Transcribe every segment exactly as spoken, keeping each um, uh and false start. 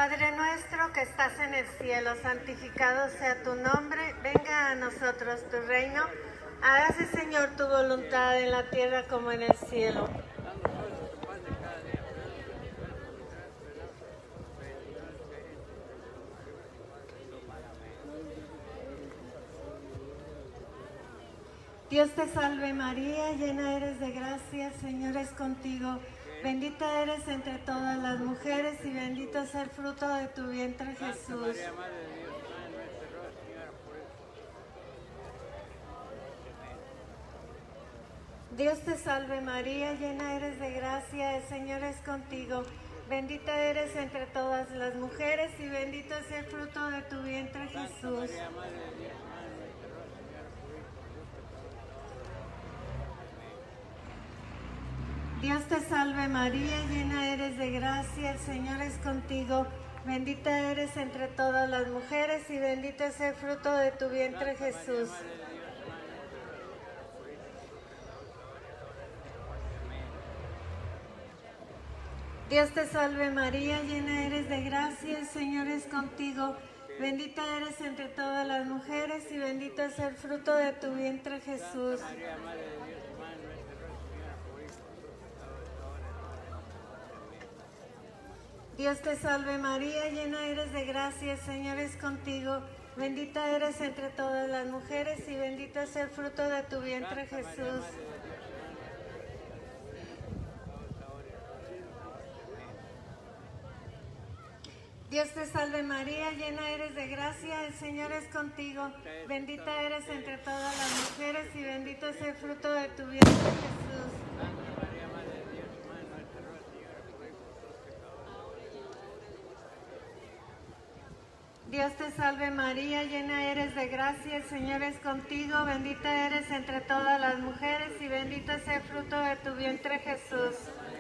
Padre nuestro que estás en el cielo, santificado sea tu nombre, venga a nosotros tu reino, hágase, Señor, tu voluntad en la tierra como en el cielo. Dios te salve María, llena eres de gracia, Señor es contigo. Bendita eres entre todas las mujeres y bendito es el fruto de tu vientre, Jesús. Dios te salve María, llena eres de gracia, el Señor es contigo. Bendita eres entre todas las mujeres y bendito es el fruto de tu vientre, Jesús. Dios te salve María, llena eres de gracia, el Señor es contigo. Bendita eres entre todas las mujeres y bendito es el fruto de tu vientre, Jesús. Dios te salve María, llena eres de gracia, el Señor es contigo. Bendita eres entre todas las mujeres y bendito es el fruto de tu vientre, Jesús. Dios te salve María, llena eres de gracia, el Señor es contigo. Bendita eres entre todas las mujeres y bendito es el fruto de tu vientre, Jesús. Dios te salve María, llena eres de gracia, el Señor es contigo. Bendita eres entre todas las mujeres y bendito es el fruto de tu vientre, Jesús. Dios te salve María, llena eres de gracia, el Señor es contigo. Bendita eres entre todas las mujeres y bendito es el fruto de tu vientre, Jesús.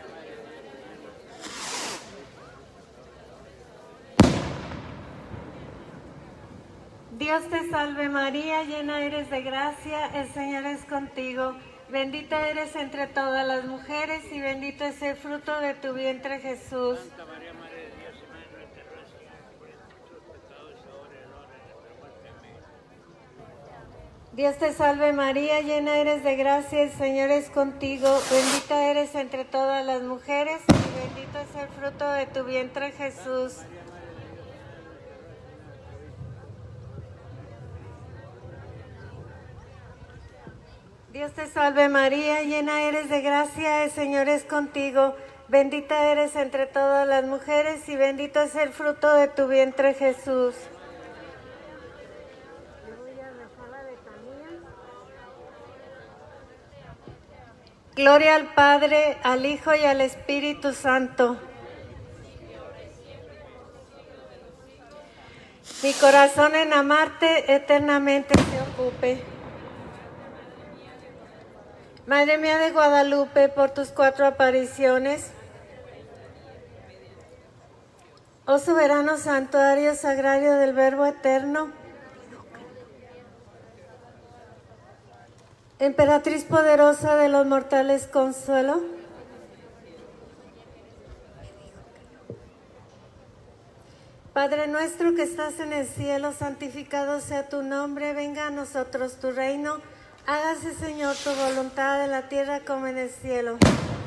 Dios te salve María, llena eres de gracia, el Señor es contigo. Bendita eres entre todas las mujeres y bendito es el fruto de tu vientre, Jesús. Dios te salve María, llena eres de gracia, el Señor es contigo. Bendita eres entre todas las mujeres y bendito es el fruto de tu vientre, Jesús. Dios te salve María, llena eres de gracia, el Señor es contigo. Bendita eres entre todas las mujeres y bendito es el fruto de tu vientre, Jesús. Gloria al Padre, al Hijo y al Espíritu Santo. Mi corazón en amarte eternamente se ocupe. Madre mía de Guadalupe, por tus cuatro apariciones, oh soberano santuario sagrario del Verbo eterno, emperatriz poderosa de los mortales consuelo, Padre nuestro que estás en el cielo, santificado sea tu nombre, venga a nosotros tu reino. Hágase, Señor, tu voluntad en la tierra como en el cielo.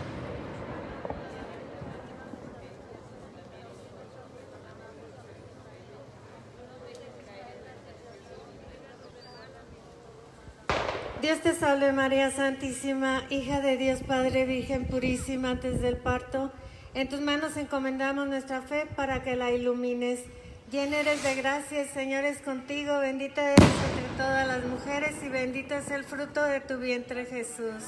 Dios te salve María Santísima, hija de Dios Padre, Virgen purísima antes del parto. En tus manos encomendamos nuestra fe para que la ilumines. Llena eres de gracia, el Señor es contigo, bendita eres entre todas las mujeres y bendito es el fruto de tu vientre, Jesús.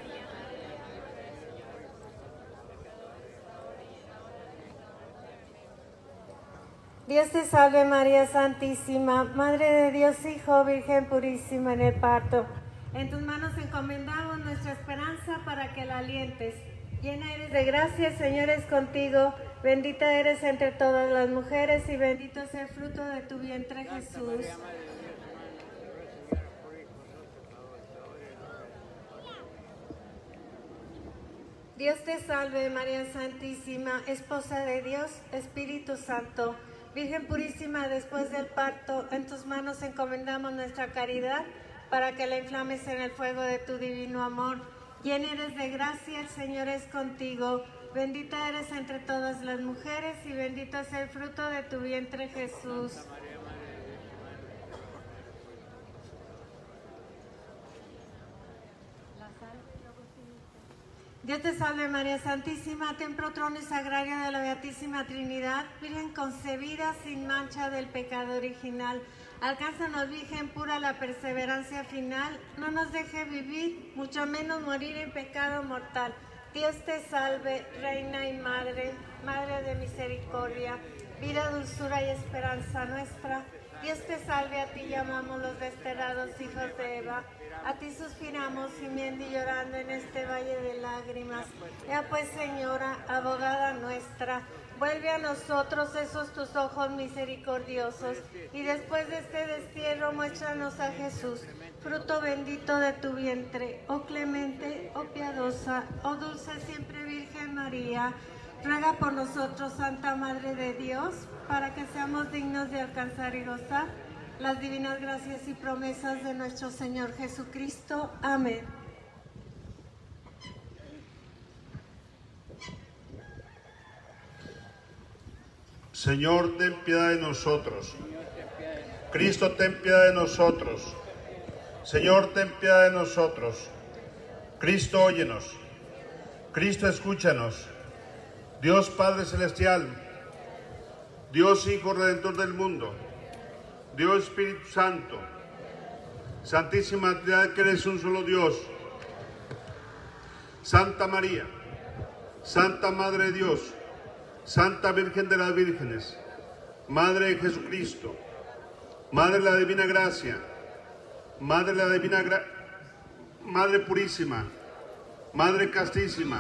Dios te salve María Santísima, Madre de Dios Hijo, Virgen purísima en el parto. En tus manos encomendamos nuestra esperanza para que la alientes. Llena eres de gracia, el Señor es contigo, bendita eres entre todas las mujeres y bendito es el fruto de tu vientre, Jesús. Dios te salve, María Santísima, Esposa de Dios, Espíritu Santo, Virgen purísima después del parto, en tus manos encomendamos nuestra caridad para que la inflames en el fuego de tu divino amor. Llena eres de gracia, el Señor es contigo. Bendita eres entre todas las mujeres y bendito es el fruto de tu vientre, Jesús. Dios te salve, María Santísima, templo, trono y sagrario de la Beatísima Trinidad, Virgen concebida sin mancha del pecado original. Alcánzanos, Virgen pura, la perseverancia final. No nos deje vivir, mucho menos morir en pecado mortal. Dios te salve, Reina y Madre, Madre de misericordia, vida, dulzura y esperanza nuestra. Dios te salve, a ti llamamos los desterrados hijos de Eva. A ti suspiramos, gimiendo y llorando en este valle de lágrimas. Ya pues, Señora, abogada nuestra, vuelve a nosotros esos tus ojos misericordiosos, y después de este destierro muéstranos a Jesús, fruto bendito de tu vientre. Oh clemente, oh piadosa, oh dulce siempre Virgen María, ruega por nosotros, Santa Madre de Dios, para que seamos dignos de alcanzar y gozar las divinas gracias y promesas de nuestro Señor Jesucristo. Amén. Señor, ten piedad de nosotros. Cristo, ten piedad de nosotros. Señor, ten piedad de nosotros. Cristo, óyenos. Cristo, escúchanos. Dios Padre Celestial, Dios Hijo Redentor del mundo, Dios Espíritu Santo, Santísima Trinidad, que eres un solo Dios. Santa María, Santa Madre de Dios, Santa Virgen de las Vírgenes, Madre de Jesucristo, Madre de la Divina Gracia, Madre de la Divina Gra Madre Purísima, Madre Castísima,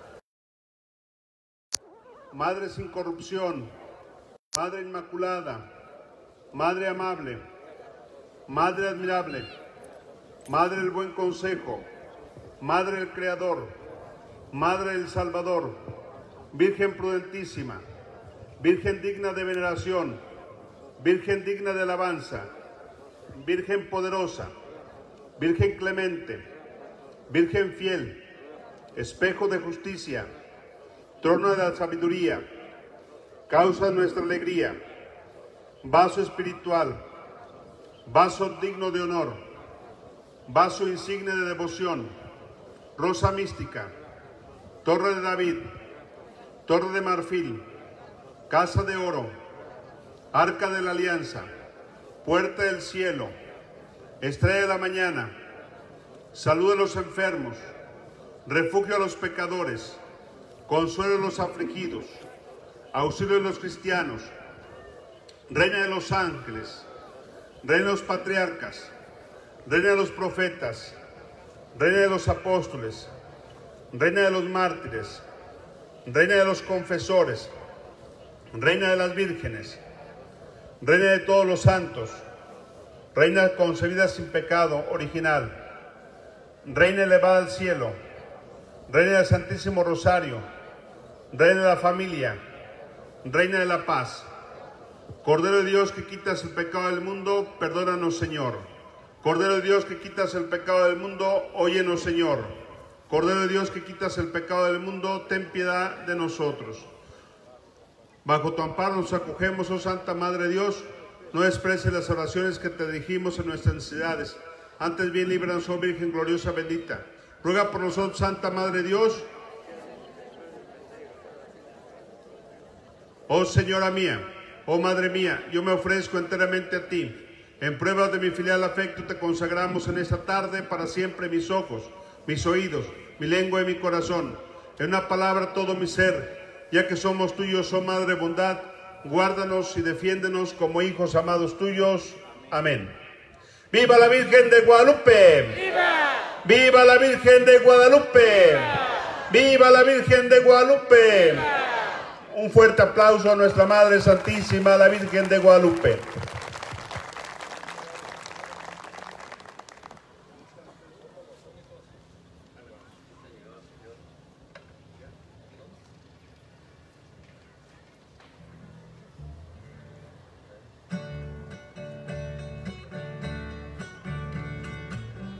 Madre sin corrupción, Madre Inmaculada, Madre amable, Madre admirable, Madre del buen consejo, Madre del Creador, Madre del Salvador, Virgen prudentísima, Virgen digna de veneración, Virgen digna de alabanza, Virgen poderosa, Virgen clemente, Virgen fiel, espejo de justicia, trono de la sabiduría, causa de nuestra alegría, vaso espiritual, vaso digno de honor, vaso insigne de devoción, rosa mística, torre de David, torre de marfil, casa de oro, arca de la alianza, puerta del cielo, estrella de la mañana, salud de los enfermos, refugio a los pecadores, consuelo de los afligidos, auxilio de los cristianos, reina de los ángeles, reina de los patriarcas, reina de los profetas, reina de los apóstoles, reina de los mártires, reina de los confesores, reina de las vírgenes, reina de todos los santos, reina concebida sin pecado original, reina elevada al cielo, reina del Santísimo Rosario, reina de la familia, reina de la paz, Cordero de Dios que quitas el pecado del mundo, perdónanos, Señor. Cordero de Dios que quitas el pecado del mundo, óyenos, Señor. Cordero de Dios que quitas el pecado del mundo, ten piedad de nosotros. Bajo tu amparo nos acogemos, oh Santa Madre de Dios. No desprecies las oraciones que te dirigimos en nuestras necesidades. Antes bien, líbranos, oh Virgen gloriosa bendita. Ruega por nosotros, Santa Madre de Dios. Oh Señora mía, oh Madre mía, yo me ofrezco enteramente a ti. En prueba de mi filial afecto te consagramos en esta tarde para siempre mis ojos, mis oídos, mi lengua y mi corazón. En una palabra todo mi ser, ya que somos tuyos, oh Madre bondad, guárdanos y defiéndenos como hijos amados tuyos. Amén. ¡Viva la Virgen de Guadalupe! ¡Viva! ¡Viva la Virgen de Guadalupe! ¡Viva, ¡Viva la Virgen de Guadalupe! ¡Viva! Un fuerte aplauso a nuestra Madre Santísima, la Virgen de Guadalupe.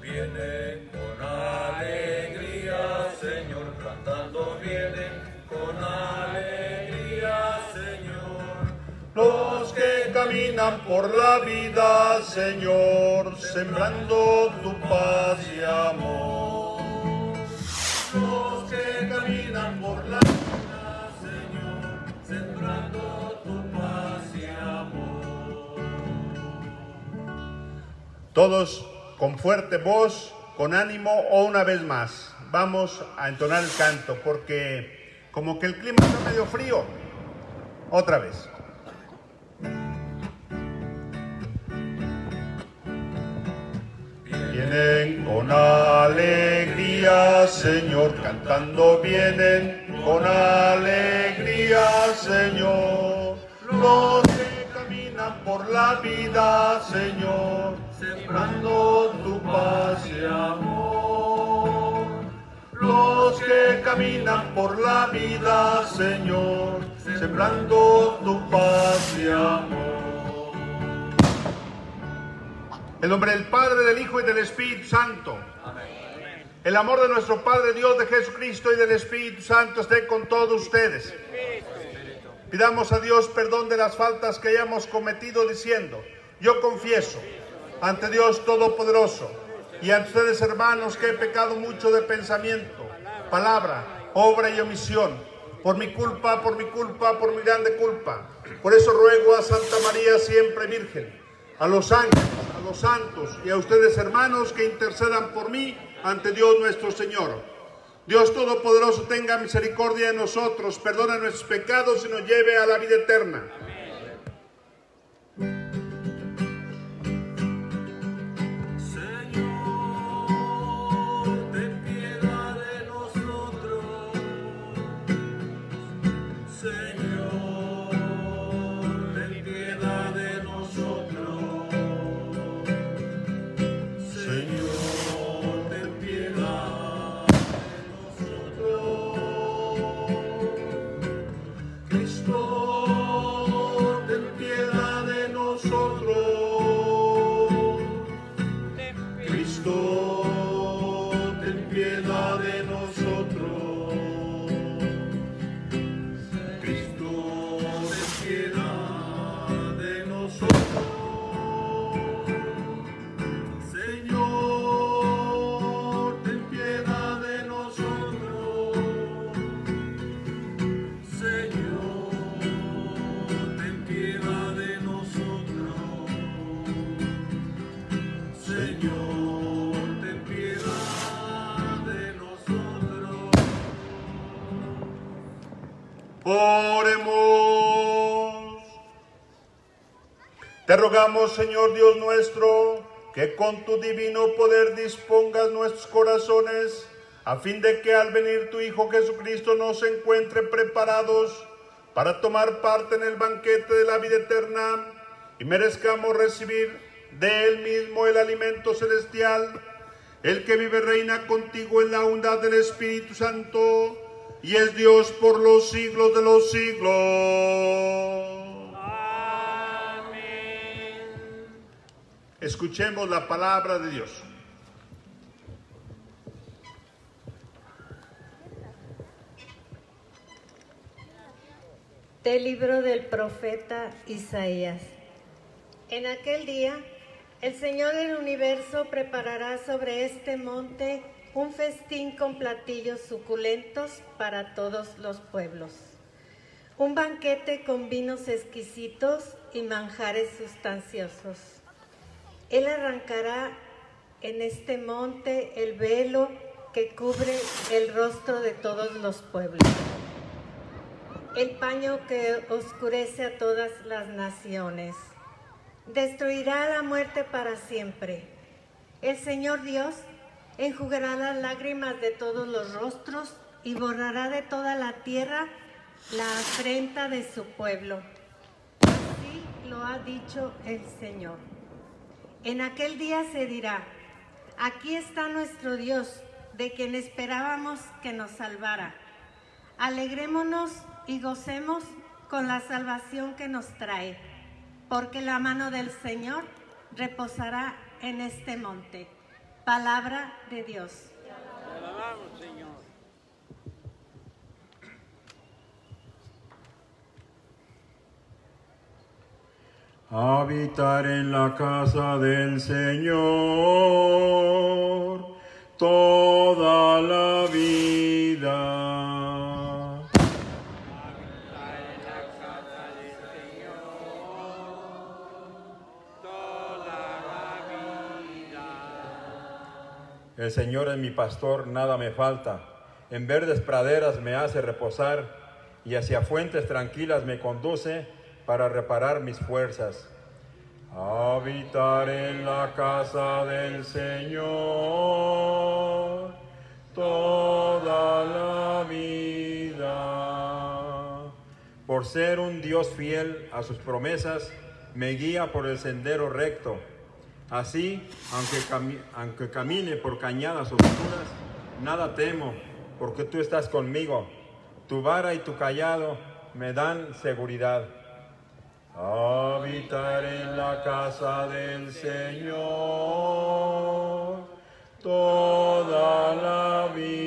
Vienen con alegría, Señor, cantando vienen con alegría, Señor. Los que caminan por la vida, Señor, sembrando tu paz y amor. Los que caminan por la vida, Señor, sembrando tu paz y amor. Todos con fuerte voz, con ánimo o una vez más, vamos a entonar el canto porque como que el clima está medio frío. Otra vez. Vienen con alegría, Señor, cantando vienen con alegría, Señor. Los que caminan por la vida, Señor, sembrando tu paz y amor. Los que caminan por la vida, Señor, sembrando tu paz y amor. En nombre del Padre, del Hijo y del Espíritu Santo. Amén. El amor de nuestro Padre Dios, de Jesucristo y del Espíritu Santo esté con todos ustedes. Pidamos a Dios perdón de las faltas que hayamos cometido diciendo: yo confieso ante Dios Todopoderoso y ante ustedes, hermanos, que he pecado mucho de pensamiento, palabra, obra y omisión, por mi culpa, por mi culpa, por mi grande culpa. Por eso ruego a Santa María siempre Virgen, a los ángeles, a los santos y a ustedes, hermanos, que intercedan por mí ante Dios nuestro Señor. Dios Todopoderoso tenga misericordia de nosotros, perdona nuestros pecados y nos lleve a la vida eterna. Oremos. Te rogamos, Señor Dios nuestro, que con tu divino poder dispongas nuestros corazones, a fin de que al venir tu Hijo Jesucristo nos encuentre preparados para tomar parte en el banquete de la vida eterna y merezcamos recibir de él mismo el alimento celestial, el que vive y reina contigo en la unidad del Espíritu Santo, y es Dios por los siglos de los siglos. Amén. Escuchemos la palabra de Dios. Del libro del profeta Isaías. En aquel día, el Señor del universo preparará sobre este monte un festín con platillos suculentos para todos los pueblos, un banquete con vinos exquisitos y manjares sustanciosos. Él arrancará en este monte el velo que cubre el rostro de todos los pueblos, el paño que oscurece a todas las naciones. Destruirá la muerte para siempre. El Señor Dios enjugará las lágrimas de todos los rostros y borrará de toda la tierra la afrenta de su pueblo. Así lo ha dicho el Señor. En aquel día se dirá: aquí está nuestro Dios, de quien esperábamos que nos salvara. Alegrémonos y gocemos con la salvación que nos trae, porque la mano del Señor reposará en este monte, Palabra de Dios. Te alabamos, Señor. Habitar en la casa del Señor toda la vida. Habitar en la casa del Señor toda la vida. El Señor es mi pastor, nada me falta. En verdes praderas me hace reposar y hacia fuentes tranquilas me conduce para reparar mis fuerzas. Habitar en la casa del Señor toda la vida. Por ser un Dios fiel a sus promesas, me guía por el sendero recto. Así, aunque, cami aunque camine por cañadas oscuras, nada temo, porque tú estás conmigo. Tu vara y tu cayado me dan seguridad. Habitar en la casa del Señor toda la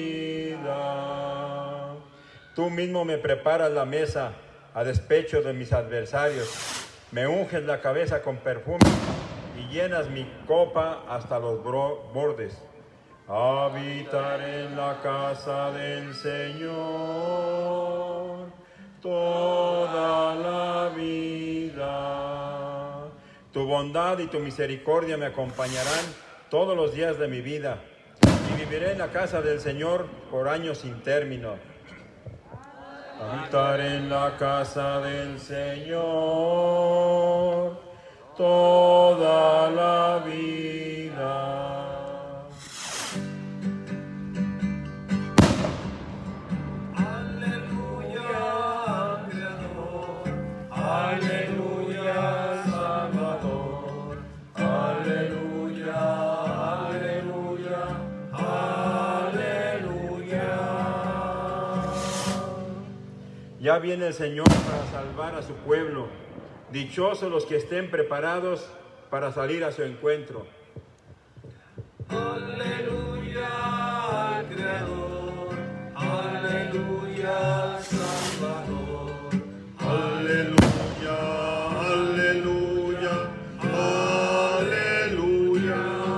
vida. Tú mismo me preparas la mesa a despecho de mis adversarios. Me unges la cabeza con perfume y llenas mi copa hasta los bordes. Habitar en la casa del Señor toda la vida. Tu bondad y tu misericordia me acompañarán todos los días de mi vida, y viviré en la casa del Señor por años sin término. Habitar en la casa del Señor toda la vida. Aleluya, Salvador. Aleluya, aleluya, aleluya. Ya viene el Señor para salvar a su pueblo. Dichosos los que estén preparados para salir a su encuentro. Aleluya al Creador. Aleluya, Salvador. Aleluya, aleluya, aleluya.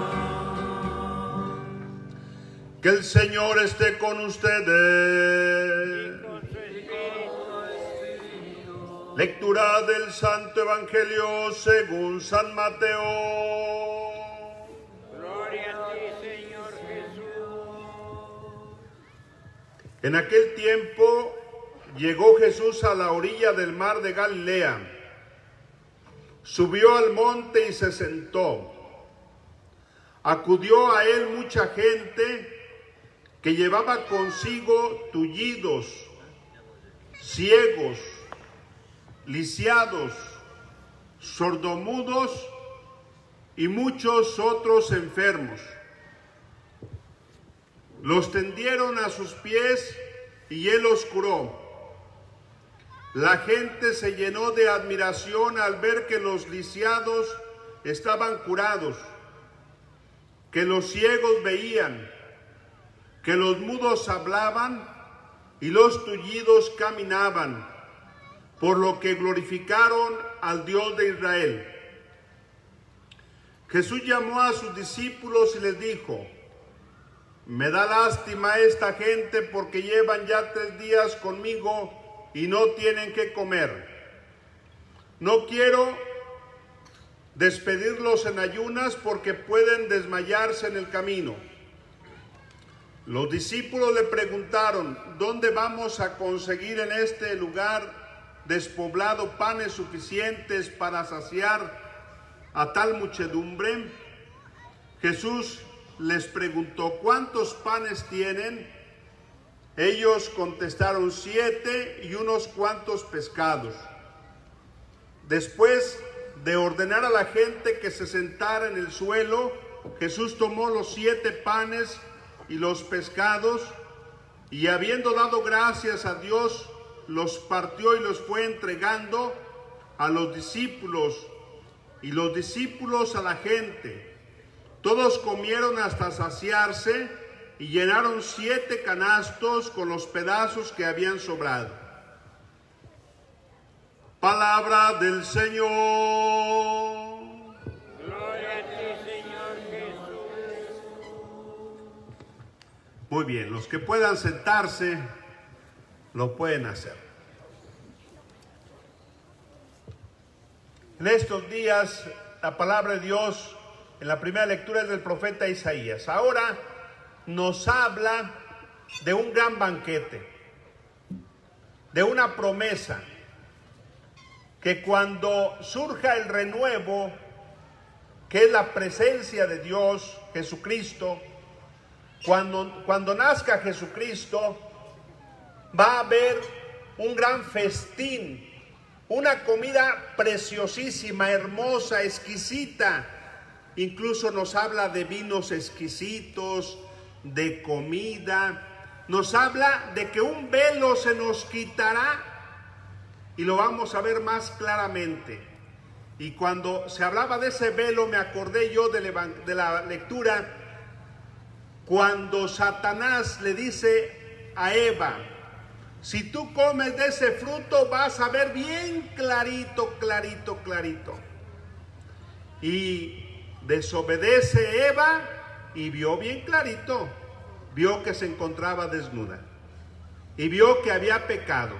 Que el Señor esté con ustedes. Lectura del Santo Evangelio según San Mateo. Gloria a ti, Señor Jesús. En aquel tiempo llegó Jesús a la orilla del mar de Galilea. Subió al monte y se sentó. Acudió a él mucha gente que llevaba consigo tullidos, ciegos, lisiados, sordomudos y muchos otros enfermos. Los tendieron a sus pies y él los curó. La gente se llenó de admiración al ver que los lisiados estaban curados, que los ciegos veían, que los mudos hablaban y los tullidos caminaban, por lo que glorificaron al Dios de Israel. Jesús llamó a sus discípulos y les dijo: me da lástima esta gente porque llevan ya tres días conmigo y no tienen qué comer. No quiero despedirlos en ayunas porque pueden desmayarse en el camino. Los discípulos le preguntaron: ¿dónde vamos a conseguir en este lugar despoblado panes suficientes para saciar a tal muchedumbre? Jesús les preguntó: ¿cuántos panes tienen? Ellos contestaron: siete y unos cuantos pescados. Después de ordenar a la gente que se sentara en el suelo, Jesús tomó los siete panes y los pescados, y habiendo dado gracias a Dios, los partió y los fue entregando a los discípulos, y los discípulos a la gente. Todos comieron hasta saciarse y llenaron siete canastos con los pedazos que habían sobrado. Palabra del Señor. Gloria a ti, Señor Jesús. Muy bien, los que puedan sentarse, lo pueden hacer. En estos días, la palabra de Dios, en la primera lectura es del profeta Isaías. Ahora nos habla de un gran banquete, de una promesa, que cuando surja el renuevo, que es la presencia de Dios, Jesucristo, cuando, cuando nazca Jesucristo, va a haber un gran festín, una comida preciosísima, hermosa, exquisita. Incluso nos habla de vinos exquisitos, de comida. Nos habla de que un velo se nos quitará y lo vamos a ver más claramente. Y cuando se hablaba de ese velo, me acordé yo de la, de la lectura cuando Satanás le dice a Eva: si tú comes de ese fruto vas a ver bien clarito, clarito, clarito. Y desobedece Eva y vio bien clarito. Vio que se encontraba desnuda y vio que había pecado.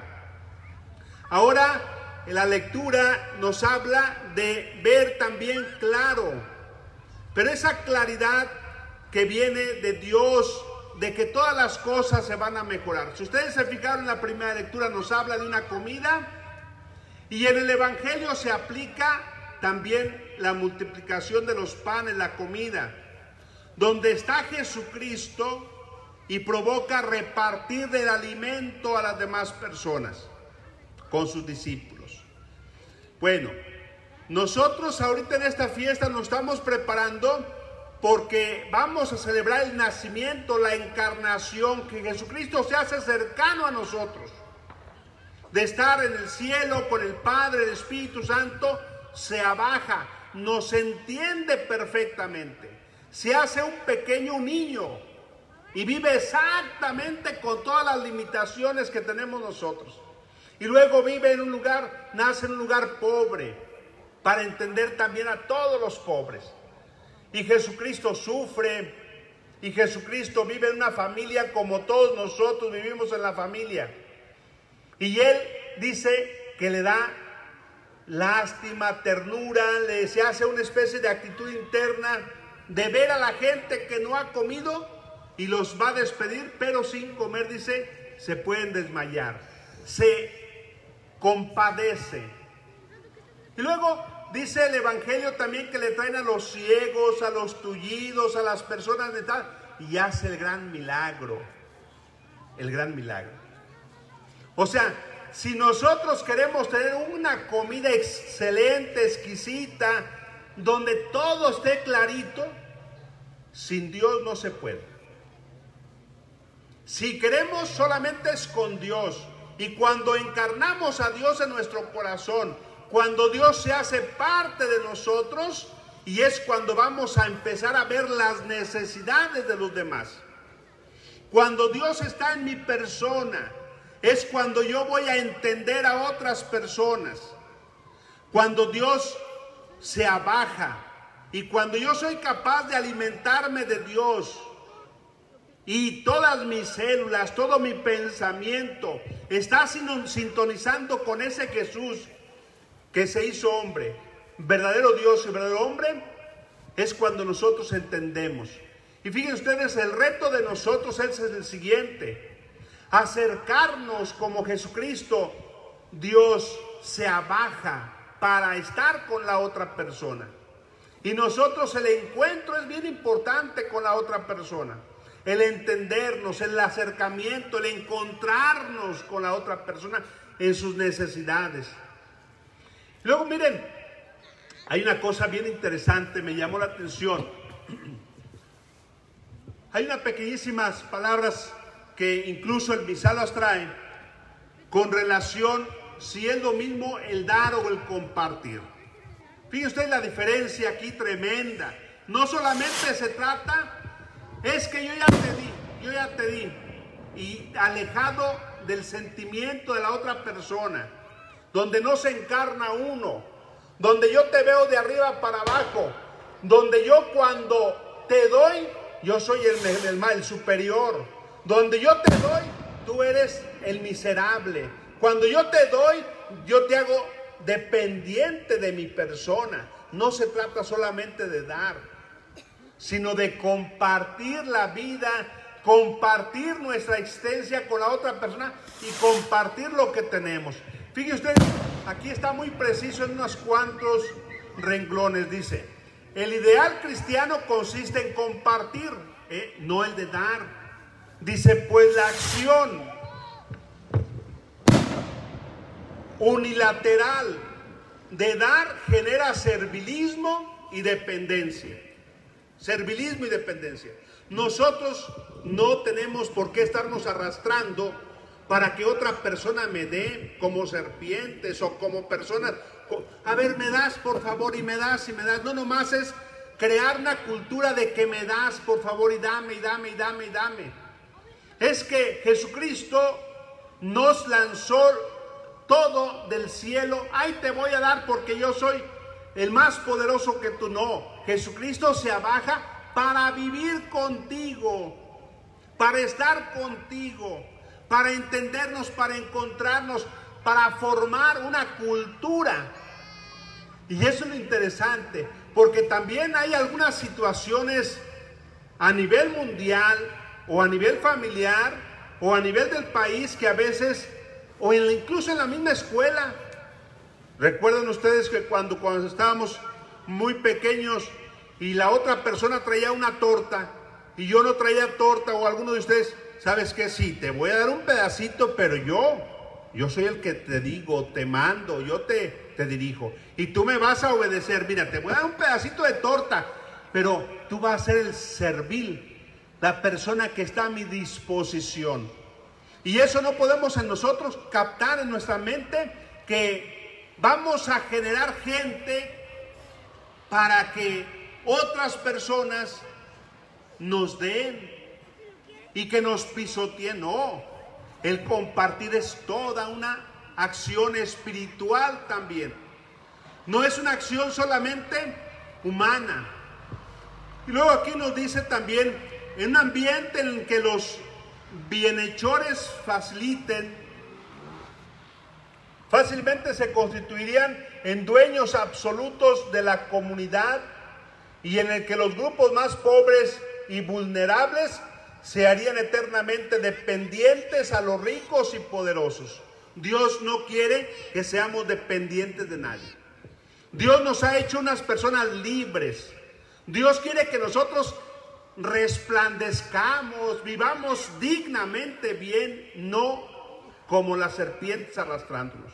Ahora, en la lectura nos habla de ver también claro, pero esa claridad que viene de Dios, de que todas las cosas se van a mejorar. Si ustedes se fijaron en la primera lectura, nos habla de una comida, y en el Evangelio se aplica también la multiplicación de los panes, la comida, donde está Jesucristo y provoca repartir del alimento a las demás personas con sus discípulos. Bueno, nosotros ahorita en esta fiesta nos estamos preparando porque vamos a celebrar el nacimiento, la encarnación, que Jesucristo se hace cercano a nosotros. De estar en el cielo con el Padre, el Espíritu Santo, se abaja, nos entiende perfectamente. Se hace un pequeño niño y vive exactamente con todas las limitaciones que tenemos nosotros. Y luego vive en un lugar, nace en un lugar pobre, para entender también a todos los pobres. Y Jesucristo sufre, y Jesucristo vive en una familia como todos nosotros vivimos en la familia. Y Él dice que le da lástima, ternura, le, se hace una especie de actitud interna de ver a la gente que no ha comido y los va a despedir, pero sin comer, dice, se pueden desmayar. Se compadece. Y luego dice el Evangelio también que le traen a los ciegos, a los tullidos, a las personas de tal, y hace el gran milagro, el gran milagro. O sea, si nosotros queremos tener una comida excelente, exquisita, donde todo esté clarito, sin Dios no se puede. Si queremos, solamente es con Dios. Y cuando encarnamos a Dios en nuestro corazón, cuando Dios se hace parte de nosotros, y es cuando vamos a empezar a ver las necesidades de los demás. Cuando Dios está en mi persona, es cuando yo voy a entender a otras personas. Cuando Dios se abaja y cuando yo soy capaz de alimentarme de Dios, y todas mis células, todo mi pensamiento está sintonizando con ese Jesús que se hizo hombre, verdadero Dios y verdadero hombre, es cuando nosotros entendemos. Y fíjense ustedes, el reto de nosotros es el siguiente: acercarnos como Jesucristo. Dios se abaja para estar con la otra persona, y nosotros, el encuentro es bien importante con la otra persona. El entendernos, el acercamiento, el encontrarnos con la otra persona en sus necesidades. Luego miren, hay una cosa bien interesante, me llamó la atención. Hay unas pequeñísimas palabras que incluso el misal las trae con relación si es lo mismo el dar o el compartir. Fíjense ustedes la diferencia aquí tremenda. No solamente se trata, es que yo ya te di, yo ya te di, y alejado del sentimiento de la otra persona, donde no se encarna uno, donde yo te veo de arriba para abajo, donde yo cuando te doy, yo soy el, el, el superior, donde yo te doy, tú eres el miserable, cuando yo te doy, yo te hago dependiente de mi persona. No se trata solamente de dar, sino de compartir la vida, compartir nuestra existencia con la otra persona y compartir lo que tenemos. Fíjense ustedes, aquí está muy preciso en unos cuantos renglones. Dice, el ideal cristiano consiste en compartir, ¿eh? no el de dar. Dice, pues la acción unilateral de dar genera servilismo y dependencia. Servilismo y dependencia. Nosotros no tenemos por qué estarnos arrastrando para que otra persona me dé, como serpientes o como personas. A ver, me das por favor y me das y me das. No, nomás es crear una cultura de que me das por favor y dame y dame y dame y dame. Es que Jesucristo nos lanzó todo del cielo. Ay, te voy a dar porque yo soy el más poderoso que tú. No, Jesucristo se abaja para vivir contigo, para estar contigo, para entendernos, para encontrarnos, para formar una cultura. Y eso es lo interesante, porque también hay algunas situaciones a nivel mundial o a nivel familiar o a nivel del país que a veces, o en, incluso en la misma escuela, recuerdan ustedes que cuando, cuando estábamos muy pequeños y la otra persona traía una torta y yo no traía torta, o alguno de ustedes, ¿sabes qué? Sí, te voy a dar un pedacito, pero yo, yo soy el que te digo, te mando, yo te, te dirijo. Y tú me vas a obedecer. Mira, te voy a dar un pedacito de torta, pero tú vas a ser el servil, la persona que está a mi disposición. Y eso no podemos en nosotros captar en nuestra mente, que vamos a generar gente para que otras personas nos den y que nos pisoteen. No, el compartir es toda una acción espiritual también. No es una acción solamente humana. Y luego aquí nos dice también, en un ambiente en el que los bienhechores faciliten, fácilmente se constituirían en dueños absolutos de la comunidad, y en el que los grupos más pobres y vulnerables se harían eternamente dependientes a los ricos y poderosos. Dios no quiere que seamos dependientes de nadie. Dios nos ha hecho unas personas libres. Dios quiere que nosotros resplandezcamos, vivamos dignamente bien, no como las serpientes arrastrándonos.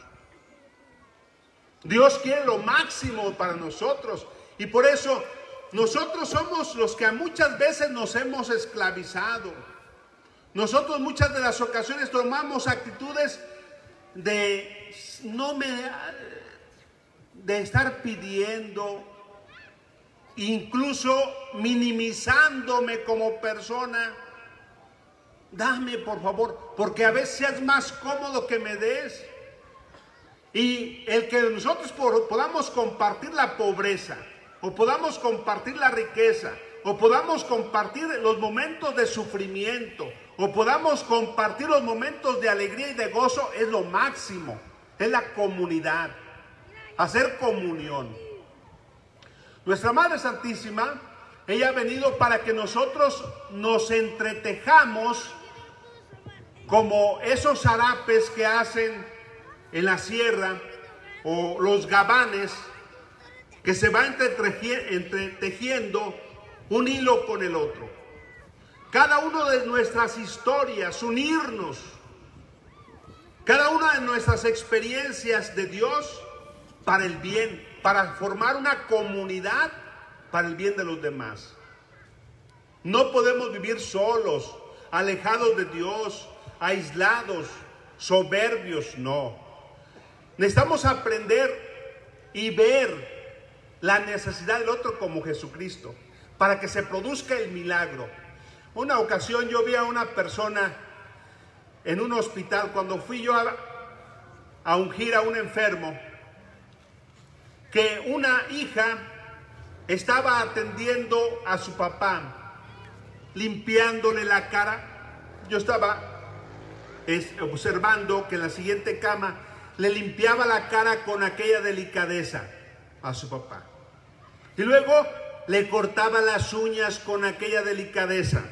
Dios quiere lo máximo para nosotros, y por eso nosotros somos los que muchas veces nos hemos esclavizado. Nosotros muchas de las ocasiones tomamos actitudes de no me de estar pidiendo, incluso minimizándome como persona. Dame por favor, porque a veces es más cómodo que me des. Y el que nosotros podamos compartir la pobreza, o podamos compartir la riqueza, o podamos compartir los momentos de sufrimiento, o podamos compartir los momentos de alegría y de gozo, es lo máximo. Es la comunidad, hacer comunión. Nuestra Madre Santísima, ella ha venido para que nosotros nos entretejamos como esos zarapes que hacen en la sierra, o los gabanes, que se va entretejiendo un hilo con el otro. Cada una de nuestras historias, unirnos, cada una de nuestras experiencias de Dios para el bien, para formar una comunidad para el bien de los demás. No podemos vivir solos, alejados de Dios, aislados, soberbios, no. Necesitamos aprender y ver la necesidad del otro como Jesucristo. para que se produzca el milagro. Una ocasión yo vi a una persona en un hospital, cuando fui yo a, a ungir a un enfermo, que una hija estaba atendiendo a su papá, limpiándole la cara. Yo estaba es, observando que en la siguiente cama le limpiaba la cara con aquella delicadeza a su papá. Y luego le cortaba las uñas con aquella delicadeza.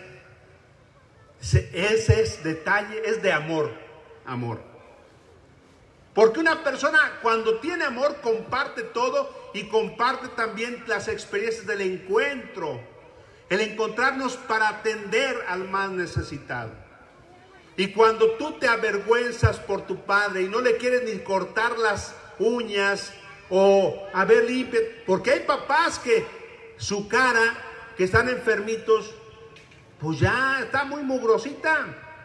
Ese es detalle, es de amor, amor. Porque una persona cuando tiene amor comparte todo y comparte también las experiencias del encuentro, el encontrarnos para atender al más necesitado. Y cuando tú te avergüenzas por tu padre y no le quieres ni cortar las uñas o a ver limpia, porque hay papás que su cara, que están enfermitos, pues ya está muy mugrosita.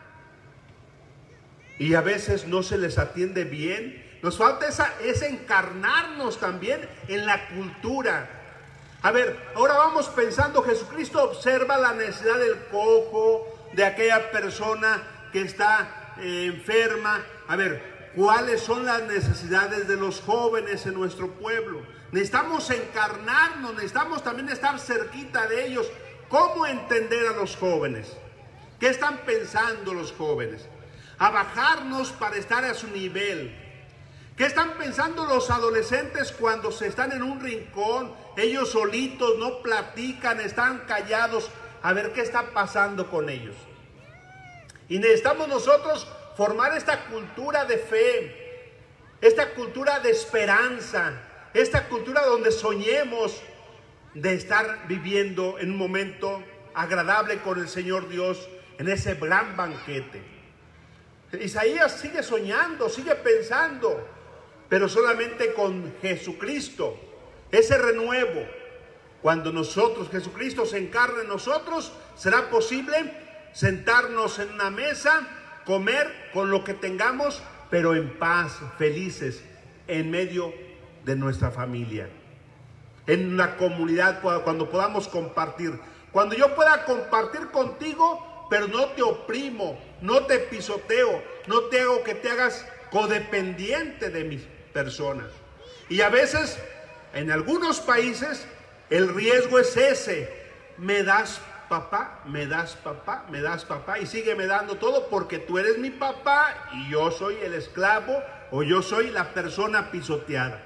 Y a veces no se les atiende bien. Nos falta esa, ese encarnarnos también en la cultura. A ver, ahora vamos pensando, Jesucristo observa la necesidad del cojo, de aquella persona que está eh, enferma. A ver, ¿cuáles son las necesidades de los jóvenes en nuestro pueblo? Necesitamos encarnarnos, necesitamos también estar cerquita de ellos. ¿Cómo entender a los jóvenes? ¿Qué están pensando los jóvenes? A bajarnos para estar a su nivel. ¿Qué están pensando los adolescentes cuando se están en un rincón, ellos solitos, no platican, están callados? A ver qué está pasando con ellos. Y necesitamos nosotros formar esta cultura de fe, esta cultura de esperanza, esta cultura donde soñemos de estar viviendo en un momento agradable con el Señor Dios, en ese gran banquete. Isaías sigue soñando, sigue pensando, pero solamente con Jesucristo, ese renuevo. Cuando nosotros, Jesucristo se encarne en nosotros, será posible sentarnos en una mesa, comer con lo que tengamos, pero en paz, felices, en medio de nuestra familia, en la comunidad, cuando podamos compartir. Cuando yo pueda compartir contigo, pero no te oprimo, no te pisoteo, no te hago que te hagas codependiente de mis personas. Y a veces, en algunos países, el riesgo es ese: me das papá, me das papá, me das papá, y sígueme dando todo porque tú eres mi papá y yo soy el esclavo, o yo soy la persona pisoteada.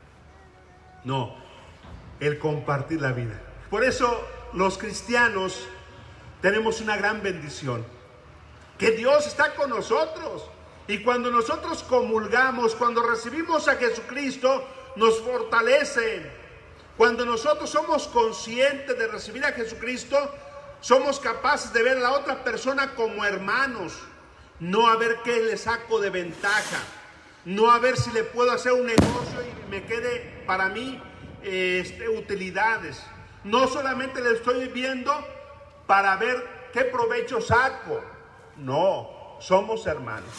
No, el compartir la vida. Por eso los cristianos tenemos una gran bendición, que Dios está con nosotros. Y cuando nosotros comulgamos, cuando recibimos a Jesucristo, nos fortalece. Cuando nosotros somos conscientes de recibir a Jesucristo, somos capaces de ver a la otra persona como hermanos, no a ver qué le saco de ventaja, no a ver si le puedo hacer un negocio y me quede para mí este, utilidades. No solamente le estoy viendo para ver qué provecho saco. No, somos hermanos.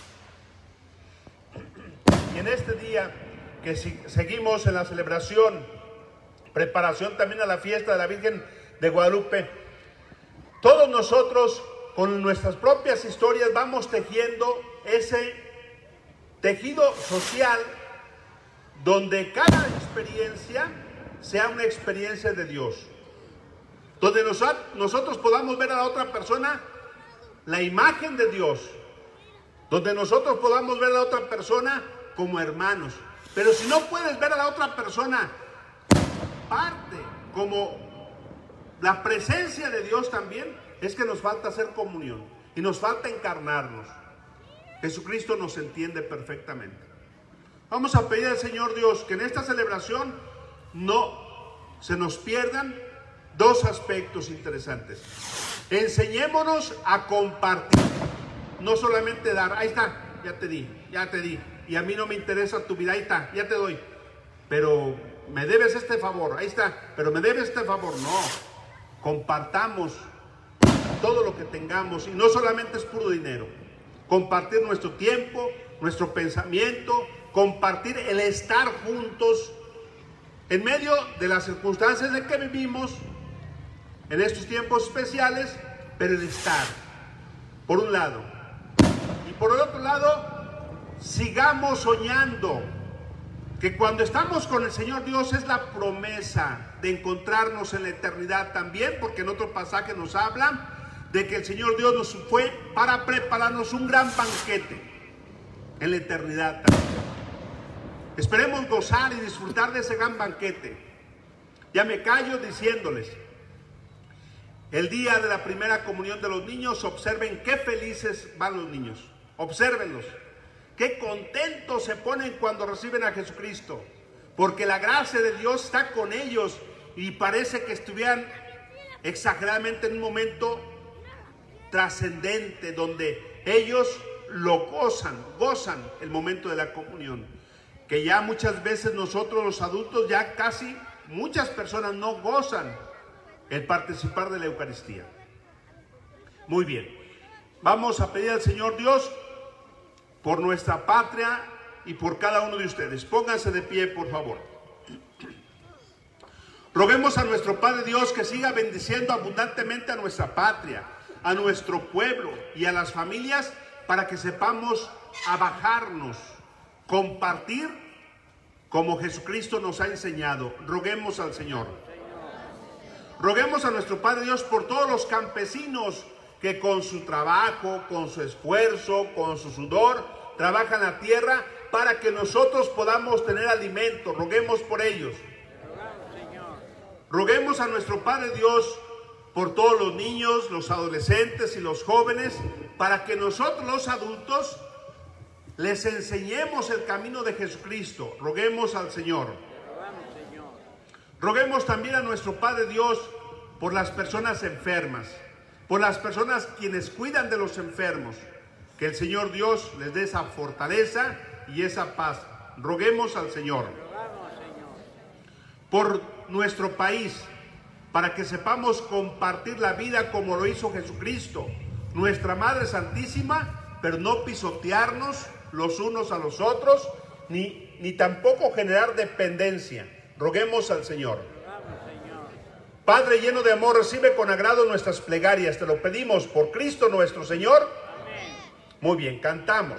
Y en este día que si, seguimos en la celebración, preparación también a la fiesta de la Virgen de Guadalupe, todos nosotros con nuestras propias historias vamos tejiendo ese tejido social donde cada experiencia sea una experiencia de Dios, donde nos, nosotros podamos ver a la otra persona la imagen de Dios, donde nosotros podamos ver a la otra persona como hermanos. Pero si no puedes ver a la otra persona parte como la presencia de Dios también, es que nos falta hacer comunión y nos falta encarnarnos. Jesucristo nos entiende perfectamente. Vamos a pedir al Señor Dios que en esta celebración no se nos pierdan dos aspectos interesantes. Enseñémonos a compartir, no solamente dar. Ahí está, ya te di, ya te di, y a mí no me interesa tu vida, ahí está, ya te doy, pero me debes este favor, ahí está, pero me debes este favor. No, compartamos todo lo que tengamos, y no solamente es puro dinero. Compartir nuestro tiempo, nuestro pensamiento, compartir el estar juntos en medio de las circunstancias en que vivimos. en estos tiempos especiales, pero el estar, por un lado. Y por el otro lado, sigamos soñando que cuando estamos con el Señor Dios es la promesa de encontrarnos en la eternidad también, porque en otro pasaje nos habla de que el Señor Dios nos fue para prepararnos un gran banquete en la eternidad también. Esperemos gozar y disfrutar de ese gran banquete. Ya me callo diciéndoles, el día de la primera comunión de los niños, observen qué felices van los niños, obsérvenlos. Qué contentos se ponen cuando reciben a Jesucristo, porque la gracia de Dios está con ellos y parece que estuvieran exageradamente en un momento trascendente donde ellos lo gozan, gozan el momento de la comunión, que ya muchas veces nosotros los adultos, ya casi muchas personas no gozan el participar de la Eucaristía. Muy bien, vamos a pedir al Señor Dios por nuestra patria y por cada uno de ustedes. Pónganse de pie, por favor. Roguemos a nuestro Padre Dios que siga bendiciendo abundantemente a nuestra patria, a nuestro pueblo y a las familias, para que sepamos abajarnos, compartir como Jesucristo nos ha enseñado. Roguemos al Señor. Roguemos a nuestro Padre Dios por todos los campesinos que con su trabajo, con su esfuerzo, con su sudor, trabajan la tierra para que nosotros podamos tener alimento. Roguemos por ellos. Roguemos a nuestro Padre Dios por todos los niños, los adolescentes y los jóvenes, para que nosotros los adultos les enseñemos el camino de Jesucristo. Roguemos al Señor. Roguemos también a nuestro Padre Dios por las personas enfermas, por las personas quienes cuidan de los enfermos, que el Señor Dios les dé esa fortaleza y esa paz. Roguemos al Señor. Por nuestro país, para que sepamos compartir la vida como lo hizo Jesucristo, nuestra Madre Santísima, pero no pisotearnos los unos a los otros, ni, ni tampoco generar dependencia. Roguemos al Señor. Padre lleno de amor, recibe con agrado nuestras plegarias. Te lo pedimos por Cristo nuestro Señor. Amén. Muy bien, cantamos.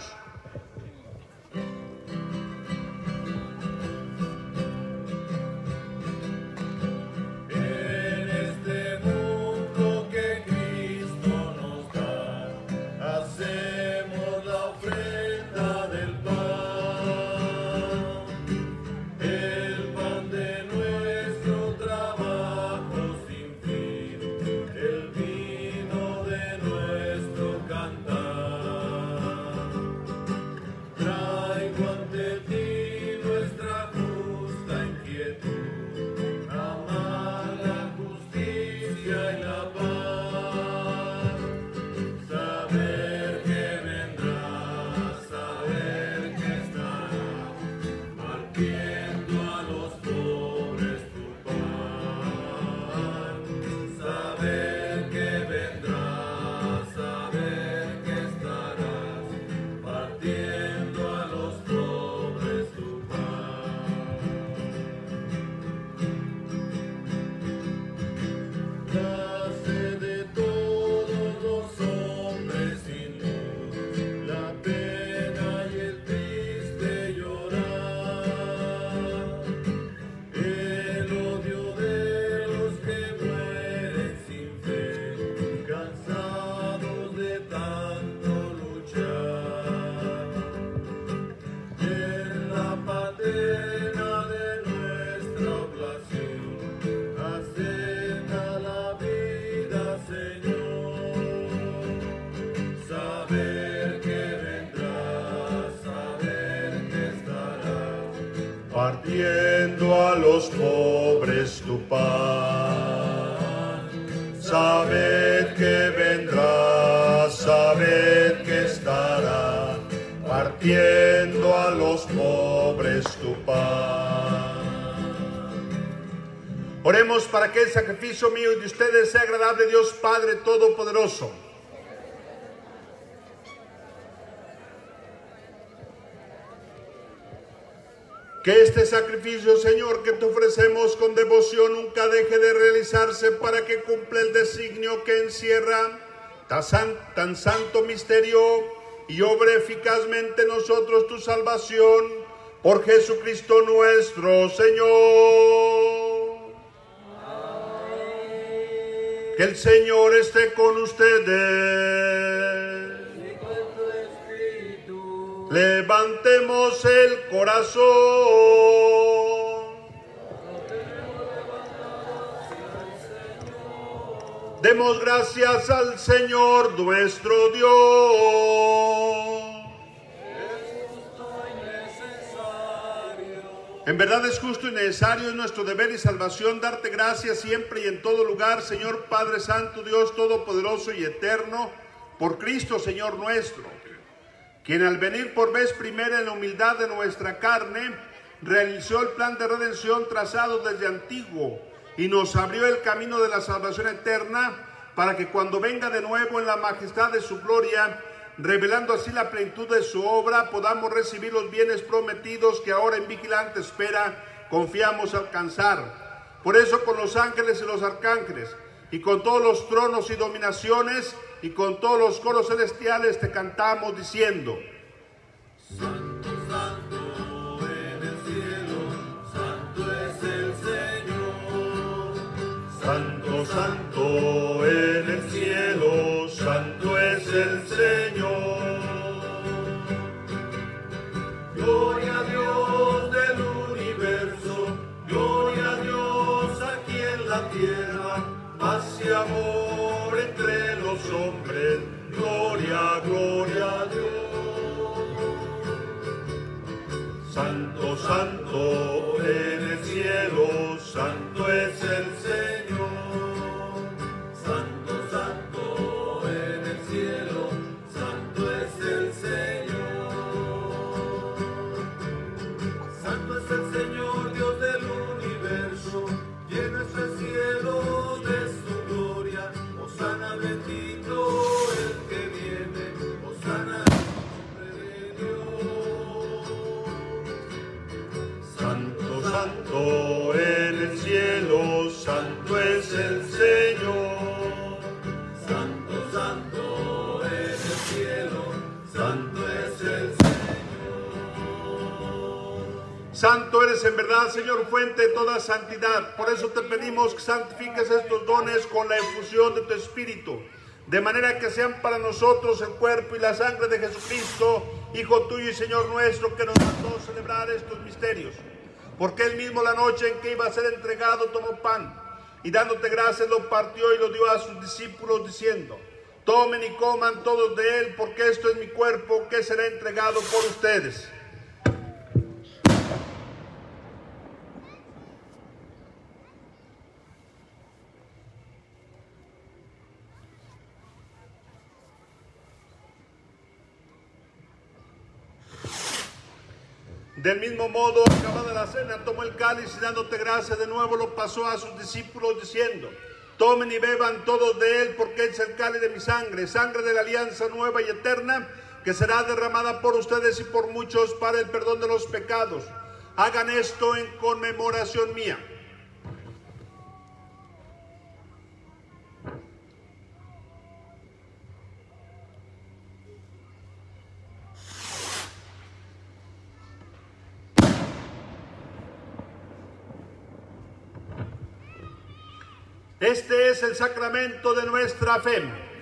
En este mundo que Cristo nos da, hacemos la ofrenda del pan, el pan de nuestro trabajo sin fin, el vino de nuestro cantar. Traigo ante ti nuestra justa inquietud, amar la justicia y la paz, saber que vendrás, saber que estarás, partiendo a los pobres tu pan, saber que vendrás, saber que estarás, partiendo a los pobres tu pan. Nace de todos los hombres sin luz la pena y el triste llorar, el odio de los que mueren sin fe, cansados de tanto luchar. En la patena de nuestra oblación, acerca la vida, Señor. Saber que vendrás, saber que estarás, Partiendo a los pobres tu pan, saber que vendrá, saber que estará, partiendo a los pobres tu pan. Oremos para que el sacrificio mío y de ustedes sea agradable a Dios Padre Todopoderoso. Que este sacrificio, Señor, que te ofrecemos con devoción nunca deje de realizarse para que cumpla el designio que encierra tan, san, tan santo misterio y obre eficazmente en nosotros tu salvación por Jesucristo nuestro Señor. Amén. Que el Señor esté con ustedes. Levantemos el corazón. Demos gracias al Señor nuestro Dios. Es justo y necesario. En verdad es justo y necesario, es nuestro deber y salvación darte gracias siempre y en todo lugar, Señor Padre Santo, Dios Todopoderoso y Eterno, por Cristo, Señor nuestro, quien al venir por vez primera en la humildad de nuestra carne, realizó el plan de redención trazado desde antiguo y nos abrió el camino de la salvación eterna para que cuando venga de nuevo en la majestad de su gloria, revelando así la plenitud de su obra, podamos recibir los bienes prometidos que ahora en vigilante espera confiamos alcanzar. Por eso con los ángeles y los arcángeles, y con todos los tronos y dominaciones, y con todos los coros celestiales te cantamos diciendo: Santo, santo en el cielo, santo es el Señor. Santo, santo en el cielo, santo es el Señor. Gloria a Dios del universo, gloria a Dios aquí en la tierra, paz y amor entre los hombres, gloria, gloria a Dios. Santo, santo en el cielo, santo es el Señor. Santo, santo en el cielo, santo es el Señor. Santo es el Señor, Dios del universo, lleno es el cielo de su gloria. Hosana bendito el que viene, hosana en nombre de Dios. Santo, santo en el cielo, santo es el Señor. Santo, santo en el cielo, santo es el Señor. Santo eres en verdad, Señor, fuente de toda santidad. Por eso te pedimos que santifiques estos dones con la efusión de tu Espíritu, de manera que sean para nosotros el cuerpo y la sangre de Jesucristo, Hijo tuyo y Señor nuestro, que nos mandó celebrar estos misterios. Porque él mismo la noche en que iba a ser entregado tomó pan, y dándote gracias lo partió y lo dio a sus discípulos diciendo: tomen y coman todos de él, porque esto es mi cuerpo que será entregado por ustedes. Del mismo modo, acabada la cena, tomó el cáliz y dándote gracias de nuevo lo pasó a sus discípulos diciendo: tomen y beban todos de él, porque es el cáliz de mi sangre, sangre de la alianza nueva y eterna, que será derramada por ustedes y por muchos para el perdón de los pecados. Hagan esto en conmemoración mía. Este es el sacramento de nuestra fe.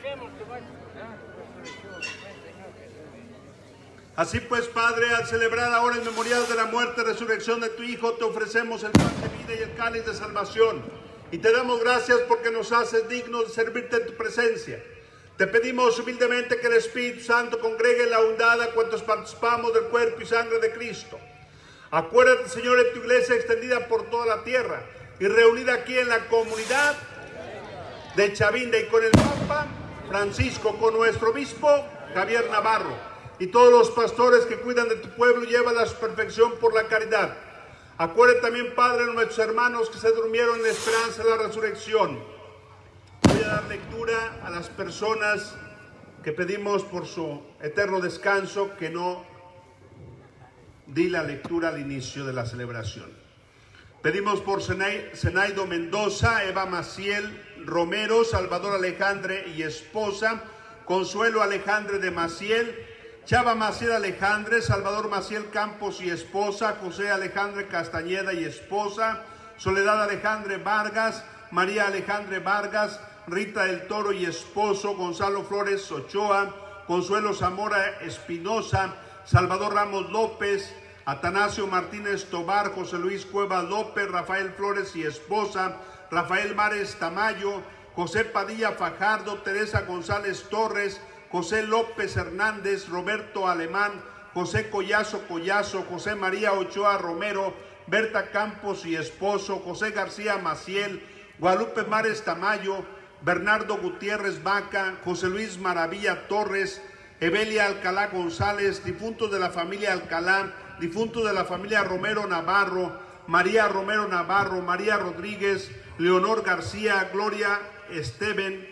Así pues, Padre, al celebrar ahora el memorial de la muerte y resurrección de tu Hijo, te ofrecemos el pan de vida y el cáliz de salvación. Y te damos gracias porque nos haces dignos de servirte en tu presencia. Te pedimos humildemente que el Espíritu Santo congregue en la unidad a cuantos participamos del cuerpo y sangre de Cristo. Acuérdate, Señor, de tu iglesia extendida por toda la tierra y reunida aquí en la comunidad de Chavinda, y con el Papa Francisco, con nuestro obispo Javier Navarro y todos los pastores que cuidan de tu pueblo, llévala a su perfección por la caridad. Acuérdate también, Padre, de nuestros hermanos que se durmieron en la esperanza de la resurrección. Voy a dar lectura a las personas que pedimos por su eterno descanso, que no di la lectura al inicio de la celebración. Pedimos por Zenaido Mendoza, Eva Maciel Romero, Salvador Alejandre y esposa, Consuelo Alejandre de Maciel, Chava Maciel Alejandre, Salvador Maciel Campos y esposa, José Alejandre Castañeda y esposa, Soledad Alejandre Vargas, María Alejandre Vargas, Rita del Toro y esposo, Gonzalo Flores Ochoa, Consuelo Zamora Espinosa, Salvador Ramos López, Atanasio Martínez Tobar, José Luis Cueva López, Rafael Flores y esposa, Rafael Mares Tamayo, José Padilla Fajardo, Teresa González Torres, José López Hernández, Roberto Alemán, José Collazo Collazo, José María Ochoa Romero, Berta Campos y esposo, José García Maciel, Guadalupe Mares Tamayo, Bernardo Gutiérrez Vaca, José Luis Maravilla Torres, Evelia Alcalá González, difuntos de la familia Alcalá, difuntos de la familia Romero Navarro, María Romero Navarro, María Rodríguez, Leonor García, Gloria Esteban,